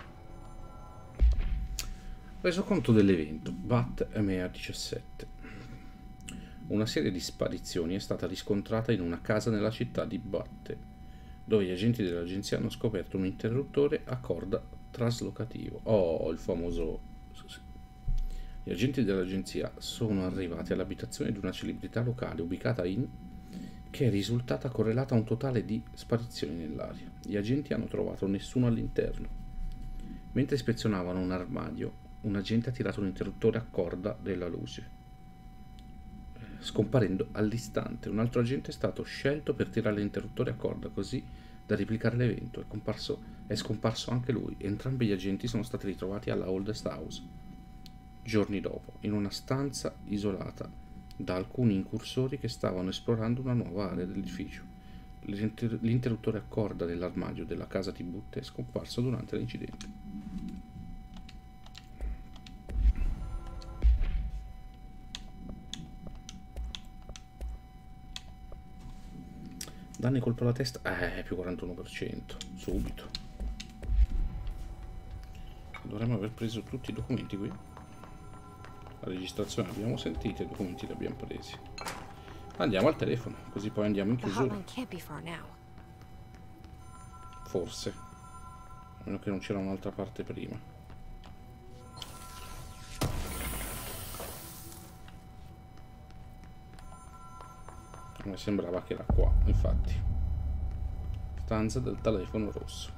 Resoconto dell'evento Bat EMEA 17. Una serie di sparizioni è stata riscontrata in una casa nella città di Batte, dove gli agenti dell'agenzia hanno scoperto un interruttore a corda traslocativo. Oh, il famoso... Gli agenti dell'agenzia sono arrivati all'abitazione di una celebrità locale ubicata che è risultata correlata a un totale di sparizioni nell'aria. Gli agenti hanno trovato nessuno all'interno. Mentre ispezionavano un armadio, un agente ha tirato un interruttore a corda della luce, scomparendo all'istante. Un altro agente è stato scelto per tirare l'interruttore a corda, così da replicare l'evento. È scomparso anche lui. Entrambi gli agenti sono stati ritrovati alla Oldest House giorni dopo, in una stanza isolata da alcuni incursori che stavano esplorando una nuova area dell'edificio. L'interruttore a corda dell'armadio della casa di Butte è scomparso durante l'incidente. Danni colpo alla testa, più 41%, subito. Dovremmo aver preso tutti i documenti qui. La registrazione l'abbiamo sentita, i documenti li abbiamo presi. Andiamo al telefono, così poi andiamo in chiusura. Forse. A meno che non c'era un'altra parte prima. A me sembrava che era qua, infatti. Stanza del telefono rosso.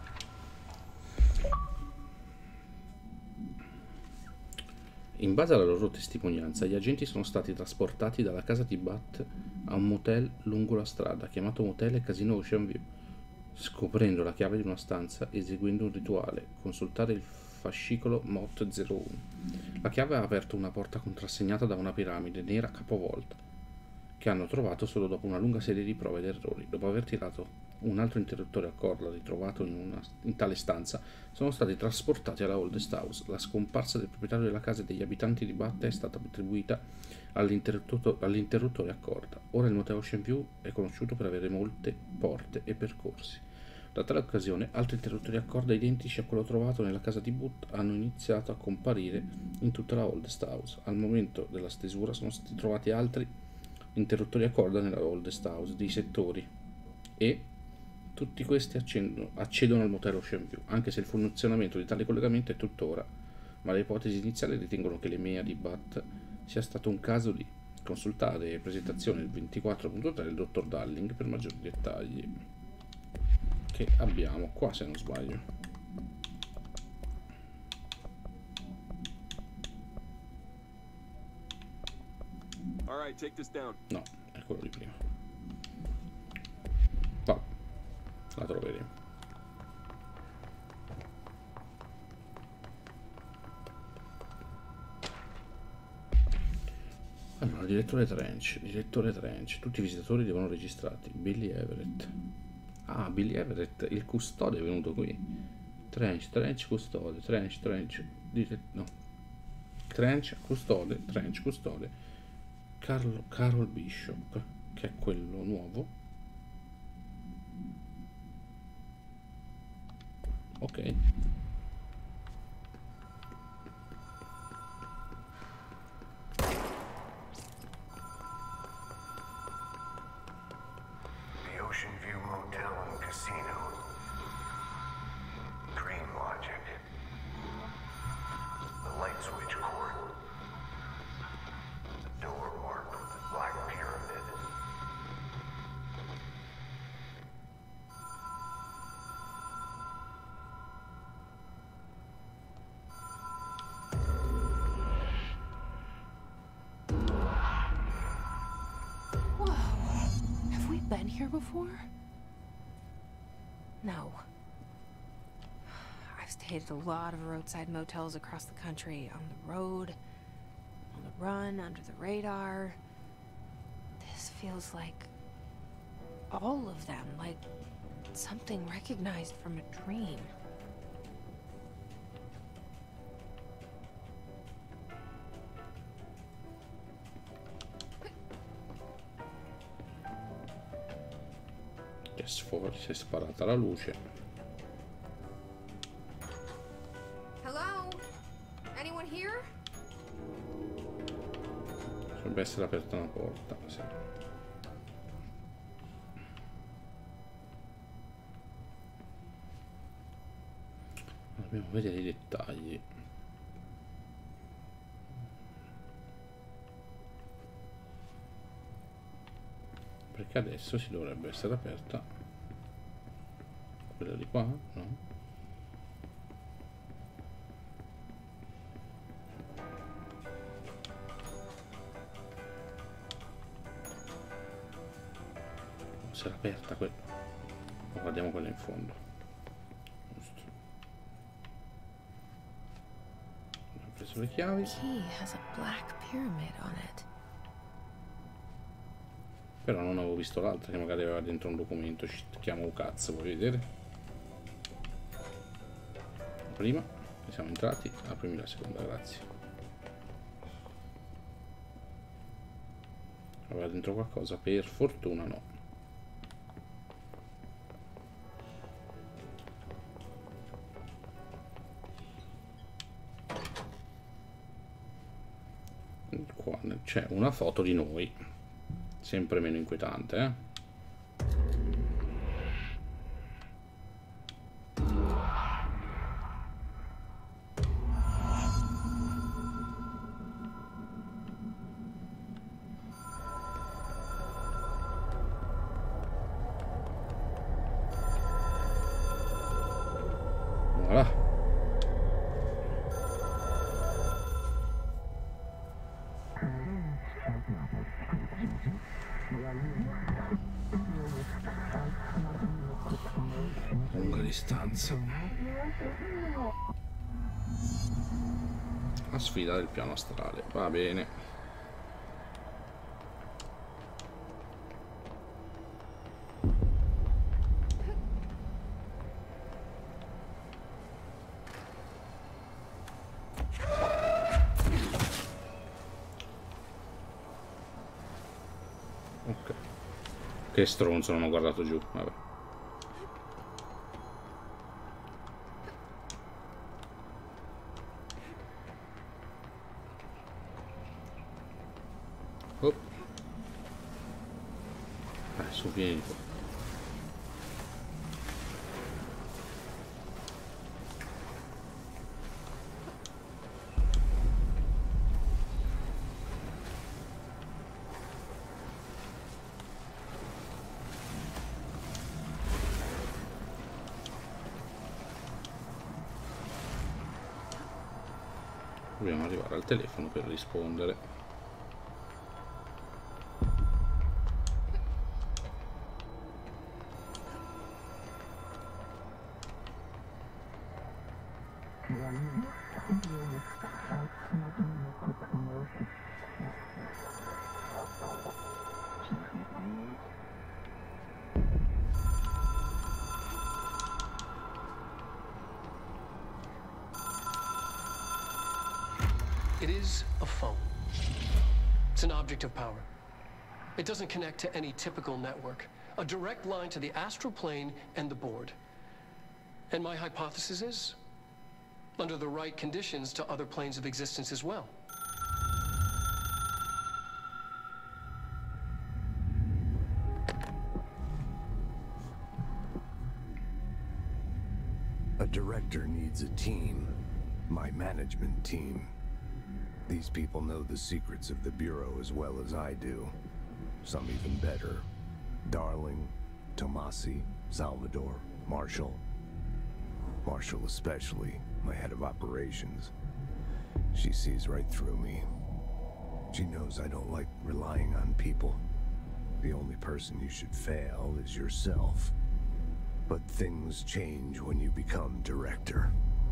In base alla loro testimonianza, gli agenti sono stati trasportati dalla casa di Bat a un motel lungo la strada, chiamato Motel Casino Ocean View, scoprendo la chiave di una stanza, eseguendo un rituale, consultare il fascicolo MOT 01. La chiave ha aperto una porta contrassegnata da una piramide nera capovolta, che hanno trovato solo dopo una lunga serie di prove ed errori. Dopo aver tirato un altro interruttore a corda ritrovato in tale stanza sono stati trasportati alla Oldest House. La scomparsa del proprietario della casa e degli abitanti di Bath è stata attribuita all'interruttore a corda. Ora il motel Ocean View è conosciuto per avere molte porte e percorsi. Da tale occasione altri interruttori a corda identici a quello trovato nella casa di Booth hanno iniziato a comparire in tutta la Oldest House. Al momento della stesura sono stati trovati altri interruttori a corda nella Oldest House di settori e tutti questi accedono al motel Ocean View, anche se il funzionamento di tale collegamento è tuttora, ma le ipotesi iniziali ritengono che l'EMEA di Bath sia stato un caso di consultare presentazione del 24.3 del dottor Darling per maggiori dettagli, che abbiamo qua se non sbaglio. No, è quello di prima. Vabbè, la troveremo. Allora, direttore Trench, tutti i visitatori devono registrarti. Billy Everett. Ah, Billy Everett, il custode è venuto qui. Trench, custode, no. Trench, custode. Carol Bishop, che è quello nuovo. Ok. The Ocean View Motel and Casino. Dream Logic. The light switch cord. The door marked with the black pyramid. Been here before? No. I've stayed at a lot of roadside motels across the country, on the road, on the run, under the radar. This feels like all of them, like something recognized from a dream. Fuori si è sparata la luce. Hello? Anyone here? Dovrebbe essere aperta una porta, sì. Dobbiamo vedere i dettagli. Perché adesso si dovrebbe essere aperta quella di qua, no? Si era aperta quella. Guardiamo quella in fondo. Giusto. Abbiamo preso le chiavi. Key has a black pyramid on it. Però non avevo visto l'altra che magari aveva dentro un documento. Ci chiamo cazzo, vuoi vedere? Prima che siamo entrati, aprimi la seconda, grazie. Aveva dentro qualcosa? Per fortuna no. Qua c'è una foto di noi, sempre meno inquietante, eh? Lunga distanza. La sfida del piano astrale, va bene. Che stronzo, non ho guardato giù, vabbè. Oh. Su, vieni qua. Dobbiamo arrivare al telefono per rispondere. It is a phone. It's an object of power. It doesn't connect to any typical network. A direct line to the astral plane and the board. And my hypothesis is, under the right conditions, to other planes of existence as well. A director needs a team. My management team. These people know the secrets of the Bureau as well as I do. Some even better. Darling, Tomasi, Salvador, Marshall. Marshall especially, my head of operations. She sees right through me. She knows I don't like relying on people. The only person you should fail is yourself. But things change when you become director.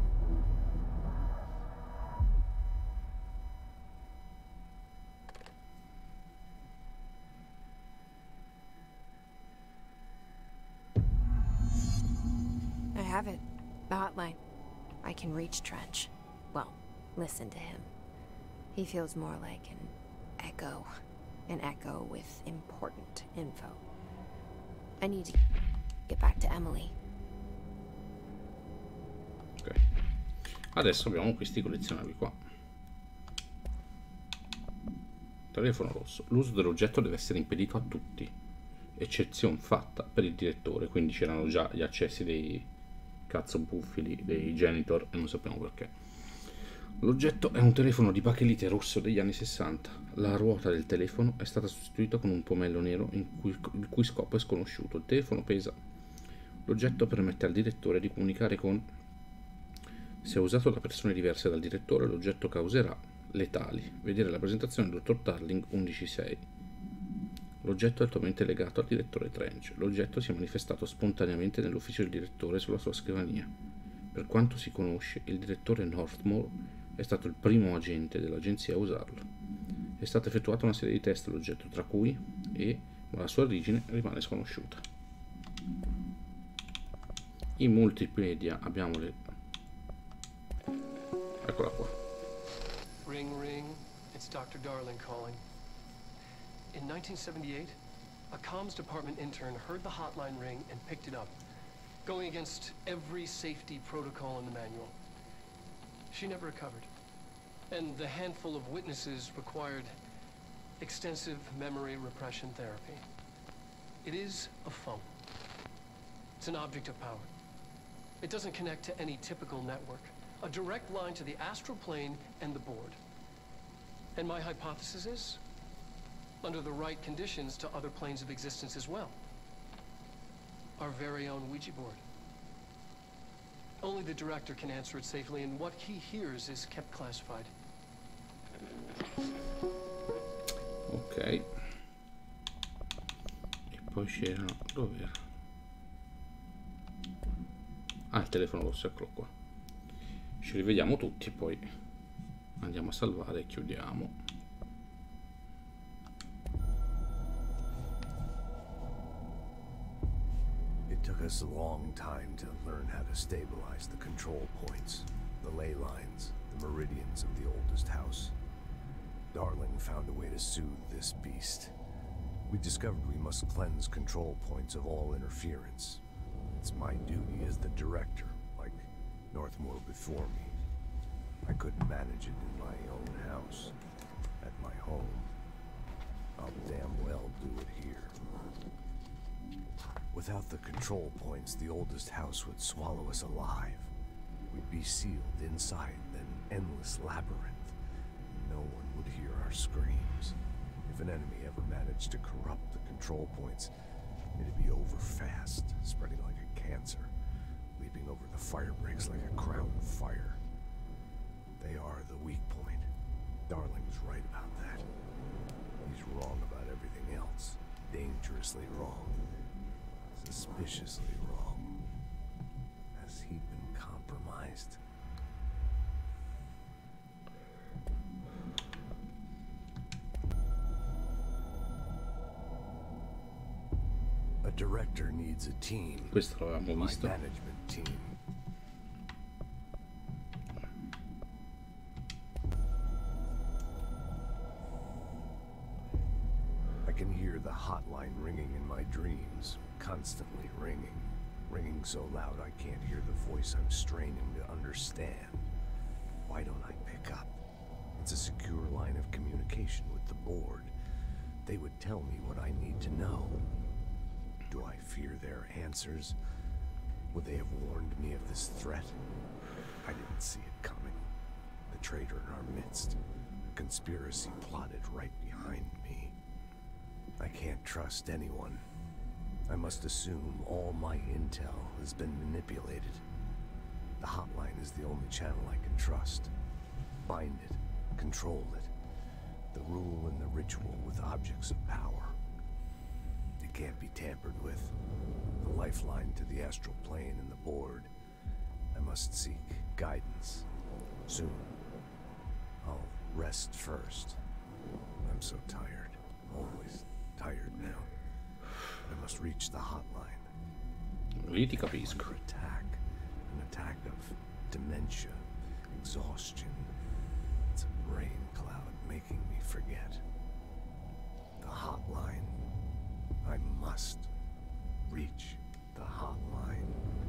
I have it. The hotline. I can reach Trench. Well, listen to him. He feels more like an echo. An echo with important info. I need to get back to Emily. Ok. Adesso abbiamo questi collezionabili qua. Telefono rosso. L'uso dell'oggetto deve essere impedito a tutti. Eccezione fatta per il direttore. Quindi c'erano già gli accessi dei cazzo buffi, dei janitor, e non sappiamo perché. L'oggetto è un telefono di bakelite rosso degli anni 60. La ruota del telefono è stata sostituita con un pomello nero il cui scopo è sconosciuto. Il telefono pesa. L'oggetto permette al direttore di comunicare con... Se usato da persone diverse dal direttore, l'oggetto causerà letali. Vedere la presentazione del dottor Darling 11.6. L'oggetto è attualmente legato al direttore Trench. L'oggetto si è manifestato spontaneamente nell'ufficio del direttore sulla sua scrivania. Per quanto si conosce, il direttore Northmore è stato il primo agente dell'agenzia a usarlo. È stata effettuata una serie di test all'oggetto, tra cui ma la sua origine rimane sconosciuta. In multimedia abbiamo le... Eccola qua. Ring, ring. It's Dr. Darling calling. In 1978, a comms department intern heard the hotline ring and picked it up, going against every safety protocol in the manual. She never recovered, and the handful of witnesses required extensive memory repression therapy. It is a phone. It's an object of power. It doesn't connect to any typical network. A direct line to the astral plane and the board. And my hypothesis is, under the right conditions, to other planes of existence as well. Our very own Ouija board. Only the director can answer it safely, and what he hears is kept classified. Ok. E poi c'erano... Dov'era? Ah, il telefono rosso, eccolo qua. Ci rivediamo tutti e poi andiamo a salvare e chiudiamo. It took us a long time to learn how to stabilize the control points, the ley lines, the meridians of the oldest house. Darling found a way to soothe this beast. We discovered we must cleanse control points of all interference. It's my duty as the director, like Northmore before me. I couldn't manage it in my own house, at my home. I'll damn well do it here. Without the control points, the oldest house would swallow us alive. We'd be sealed inside an endless labyrinth. No one would hear our screams. If an enemy ever managed to corrupt the control points, it'd be over fast, spreading like a cancer, leaping over the fire breaks like a crown of fire. They are the weak point. Darling was right about that. He's wrong about everything else. Dangerously wrong. Suspiciously wrong. Has he been compromised? A director needs a team. Questo l'avevamo visto. My management team. I can hear the hotline ringing in my dreams, constantly ringing. Ringing so loud I can't hear the voice I'm straining to understand. Why don't I pick up? It's a secure line of communication with the board. They would tell me what I need to know. Do I fear their answers? Would they have warned me of this threat? I didn't see it coming. The traitor in our midst. A conspiracy plotted right behind me. I can't trust anyone. I must assume all my intel has been manipulated. The hotline is the only channel I can trust. Bind it, control it. The rule and the ritual with objects of power. It can't be tampered with. The lifeline to the astral plane and the board. I must seek guidance. Soon. I'll rest first. I'm so tired. Always tired now. I must reach the hotline. Lì ti capisco. An attack of dementia, exhaustion. It's a brain cloud making me forget. The hotline. I must reach the hotline.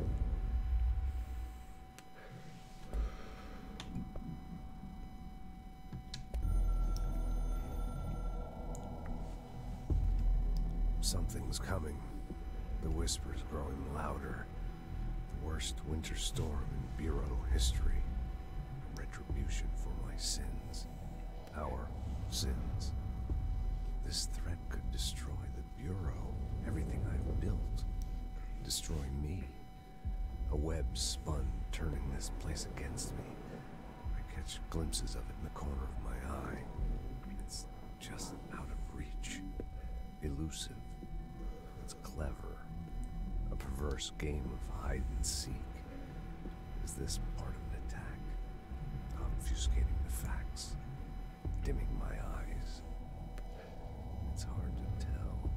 Something's coming. The whisper's growing louder. The worst winter storm in Bureau history. Retribution for my sins. Our sins. This threat could destroy the Bureau, everything I've built. Destroy me. A web spun, turning this place against me. I catch glimpses of it in the corner of my eye. It's just out of reach. Elusive. It's clever. A perverse game of hide and seek. Is this part of an attack? Obfuscating the facts. Dimming my eyes. It's hard to tell.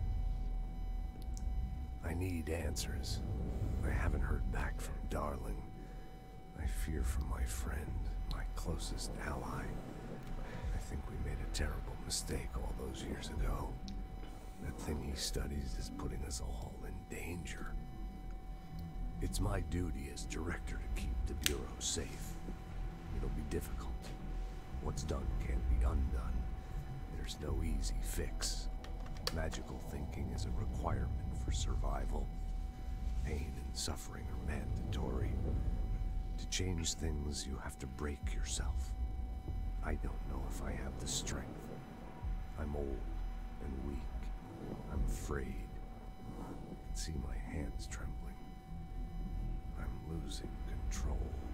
I need answers. I haven't heard back from Darling. I fear for my friend, my closest ally. I think we made a terrible mistake all those years ago. That thing he studies is putting us all in danger. It's my duty as director to keep the Bureau safe. It'll be difficult. What's done can't be undone. There's no easy fix. Magical thinking is a requirement for survival. Pain and suffering are mandatory. To change things, you have to break yourself. I don't know if I have the strength. I'm old and weak. I'm afraid. I can see my hands trembling. I'm losing control.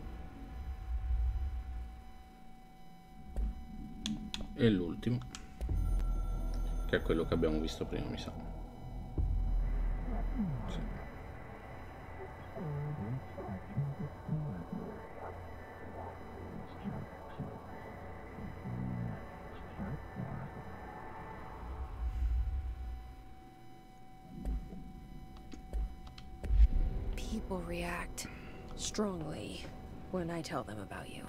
E l'ultimo, che è quello che abbiamo visto prima, mi sa. Sì. People react strongly when I tell them about you.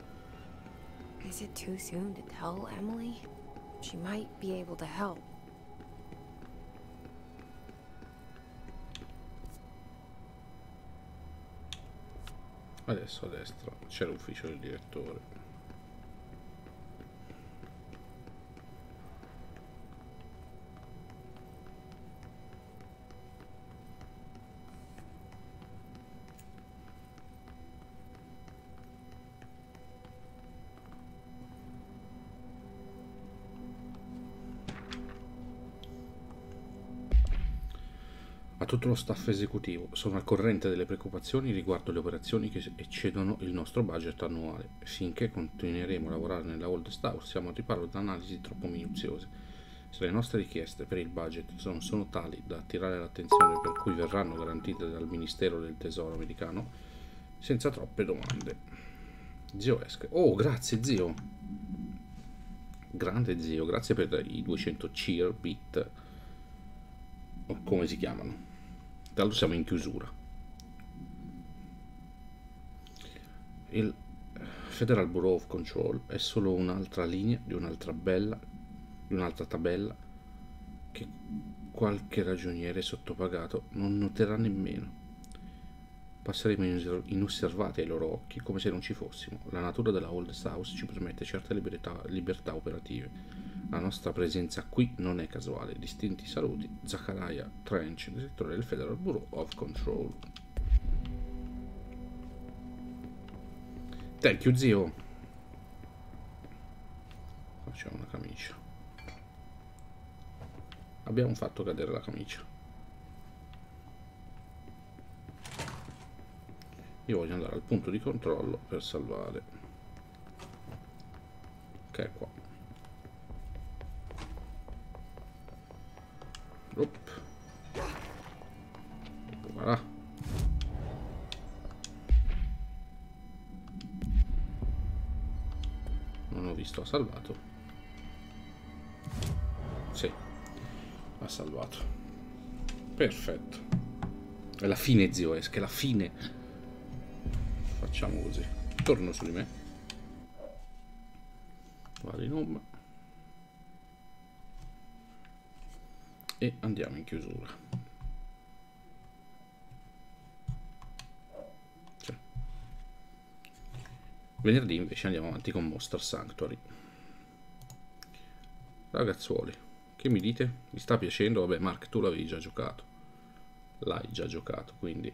Is it too soon to tell Emily? She might be able to help, Adesso a destra c'è l'ufficio del direttore. A tutto lo staff esecutivo, sono al corrente delle preoccupazioni riguardo le operazioni che eccedono il nostro budget annuale. Finché continueremo a lavorare nella Old House siamo al riparo da analisi troppo minuziose. Se le nostre richieste per il budget sono tali da attirare l'attenzione per cui verranno garantite dal Ministero del Tesoro americano, senza troppe domande. Zio Esk. Oh, grazie zio! Grande zio, grazie per i 200 cheer bit, o come si chiamano. Tanto siamo in chiusura. Il Federal Bureau of Control è solo un'altra linea di un'altra tabella che qualche ragioniere sottopagato non noterà nemmeno. Passeremo inosservati ai loro occhi come se non ci fossimo. La natura della Old House ci permette certe libertà operative. La nostra presenza qui non è casuale. Distinti saluti, Zachariah Trench, direttore del Federal Bureau of Control. Thank you, zio. Facciamo una camicia. Abbiamo fatto cadere la camicia. Io voglio andare al punto di controllo per salvare. Che è qua. Voilà. Non ho visto, ha salvato. Sì, ha salvato. Perfetto. È la fine, zio Esk, è la fine. Facciamo così. Torno su di me. Vado in home. E andiamo in chiusura. Cioè. Venerdì invece andiamo avanti con Monster Sanctuary. Ragazzuoli, che mi dite? Vi sta piacendo? Vabbè, Mark, tu l'avevi già giocato. L'hai già giocato, quindi...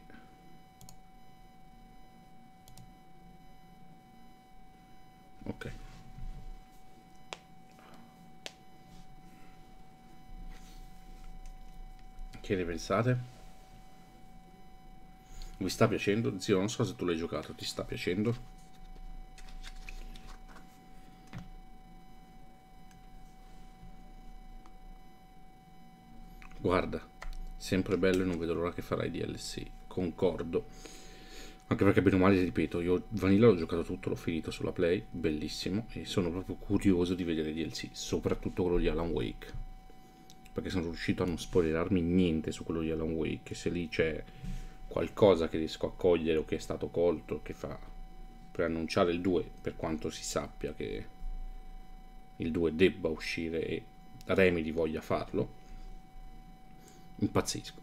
Ok. Che ne pensate? Vi sta piacendo? Zio, non so se tu l'hai giocato, ti sta piacendo? Guarda, sempre bello e non vedo l'ora che farai DLC, concordo. Anche perché bene o male, ripeto, io Vanilla l'ho giocato tutto, l'ho finito sulla Play, bellissimo, e sono proprio curioso di vedere DLC, soprattutto quello di Alan Wake. Perché sono riuscito a non spoilerarmi niente su quello di Alan Wake, se lì c'è qualcosa che riesco a cogliere o che è stato colto, che fa preannunciare il 2, per quanto si sappia che il 2 debba uscire e Remedy voglia farlo, impazzisco.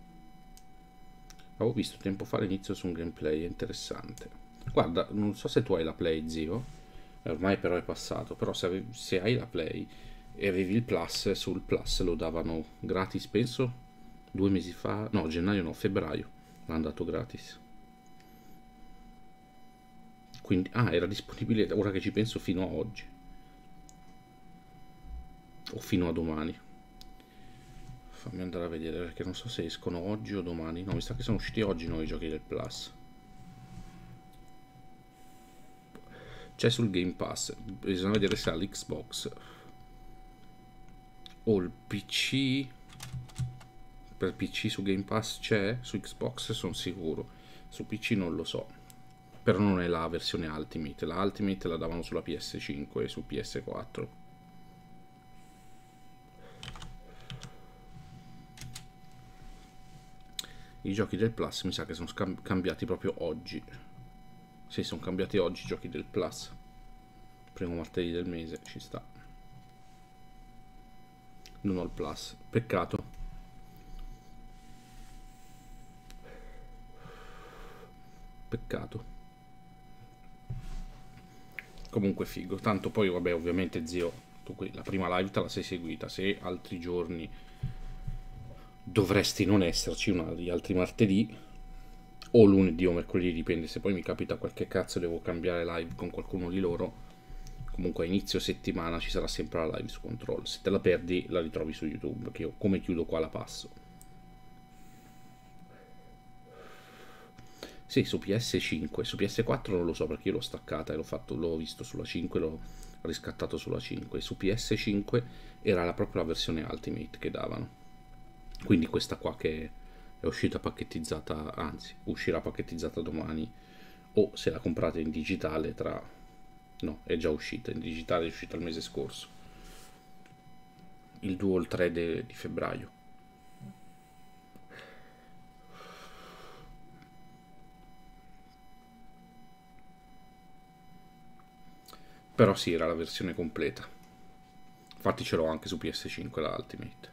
Avevo visto tempo fa l'inizio su un gameplay interessante. Guarda, non so se tu hai la Play, zio, ormai però è passato, però se hai la Play e avevi il Plus, sul Plus lo davano gratis, penso 2 mesi fa, no, gennaio no, febbraio l'hanno dato gratis. Quindi, era disponibile, ora che ci penso, fino a oggi o fino a domani. Fammi andare a vedere, perché non so se escono oggi o domani. No, mi sa che sono usciti oggi nuovi giochi del Plus. C'è sul Game Pass, bisogna vedere se all'Xbox o il PC. Per PC su Game Pass c'è, su Xbox sono sicuro, su PC non lo so, però non è la versione Ultimate. La Ultimate la davano sulla PS5 e su PS4. I giochi del Plus mi sa che sono cambiati proprio oggi. Sì, sono cambiati oggi i giochi del Plus. Primo martedì del mese, ci sta. Non ho il Plus, peccato. Peccato. Comunque figo, tanto poi vabbè, ovviamente zio, tu la prima live te la sei seguita, se altri giorni dovresti non esserci, gli altri martedì o lunedì o mercoledì, dipende, se poi mi capita qualche cazzo devo cambiare live con qualcuno di loro. Comunque a inizio settimana ci sarà sempre la live su Control, se te la perdi la ritrovi su YouTube, che io come chiudo qua la passo. Sì, su PS5, su PS4 non lo so perché io l'ho staccata e l'ho visto sulla 5, l'ho riscattato sulla 5. Su PS5 era proprio la versione Ultimate che davano, quindi questa qua che è uscita pacchettizzata, anzi uscirà pacchettizzata domani, o se la comprate in digitale no, è già uscita, in digitale è uscita il mese scorso, il Dual 3 di febbraio. Però sì, era la versione completa. Infatti ce l'ho anche su PS5 la Ultimate.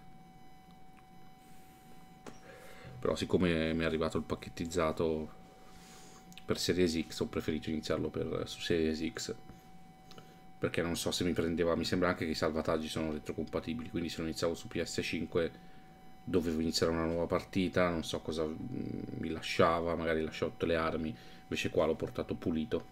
Però siccome mi è arrivato il pacchettizzato per Series X, ho preferito iniziarlo su Series X. Perché non so se mi prendeva, mi sembra anche che i salvataggi sono retrocompatibili, quindi se lo iniziavo su PS5 dovevo iniziare una nuova partita, non so cosa mi lasciava, magari lasciavo tutte le armi, invece qua l'ho portato pulito.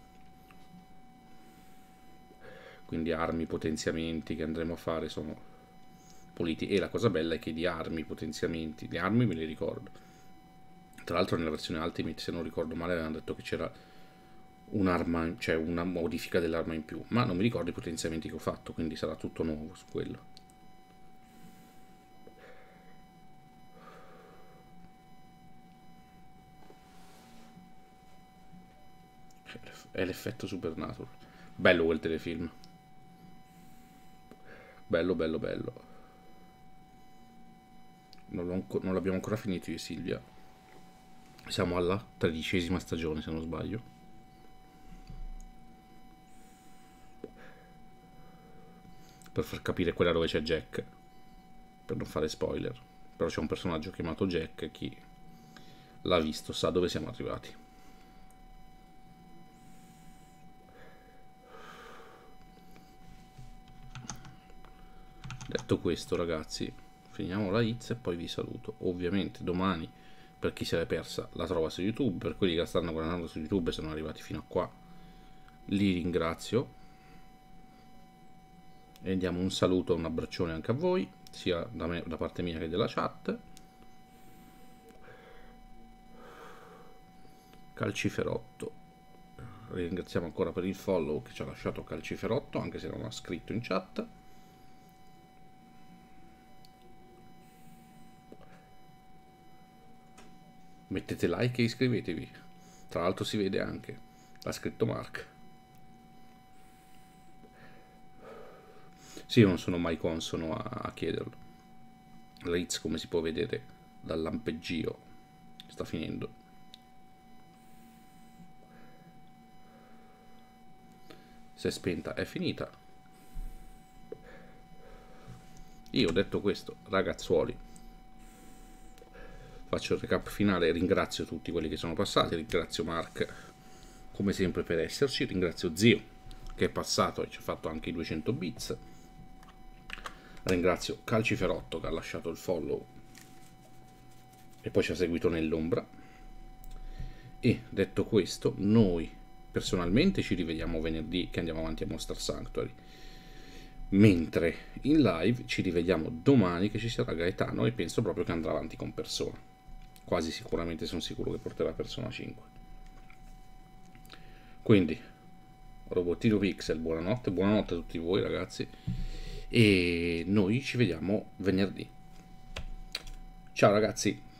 Quindi armi, potenziamenti che andremo a fare sono puliti, e la cosa bella è che di armi, potenziamenti, le armi me le ricordo. Tra l'altro nella versione Ultimate, se non ricordo male, avevano detto che c'era un'arma, cioè una modifica dell'arma in più, ma non mi ricordo i potenziamenti che ho fatto, quindi sarà tutto nuovo su quello. È l'effetto Supernatural. Bello quel telefilm. Bello, bello, bello. Non l'abbiamo ancora finito io e Silvia. Siamo alla 13ª stagione, se non sbaglio. Per far capire quella dove c'è Jack, per non fare spoiler. Però c'è un personaggio chiamato Jack, chi l'ha visto sa dove siamo arrivati. Detto questo, ragazzi, finiamo la hits e poi vi saluto. Ovviamente domani, per chi se l'è persa, la trova su YouTube. Per quelli che la stanno guardando su YouTube e sono arrivati fino a qua, li ringrazio e diamo un saluto, un abbraccione anche a voi, sia da me, da parte mia, che della chat. Calciferotto, ringraziamo ancora per il follow che ci ha lasciato Calciferotto, anche se non ha scritto in chat. Mettete like e iscrivetevi. Tra l'altro si vede anche, l'ha scritto Mark. Sì, io non sono mai consono a chiederlo. La hits, come si può vedere dal lampeggio, sta finendo. Si è spenta, è finita. Io, detto questo, ragazzuoli, faccio il recap finale, ringrazio tutti quelli che sono passati, ringrazio Mark come sempre per esserci, ringrazio Zio che è passato e ci ha fatto anche i 200 bits, ringrazio Calciferotto che ha lasciato il follow e poi ci ha seguito nell'ombra, e detto questo noi personalmente ci rivediamo venerdì che andiamo avanti a Monster Sanctuary, mentre in live ci rivediamo domani che ci sarà Gaetano e penso proprio che andrà avanti con Persona. Quasi sicuramente sono sicuro che porterà Persona 5. Quindi Robottino Pixel, buonanotte a tutti voi ragazzi, e noi ci vediamo venerdì. Ciao ragazzi.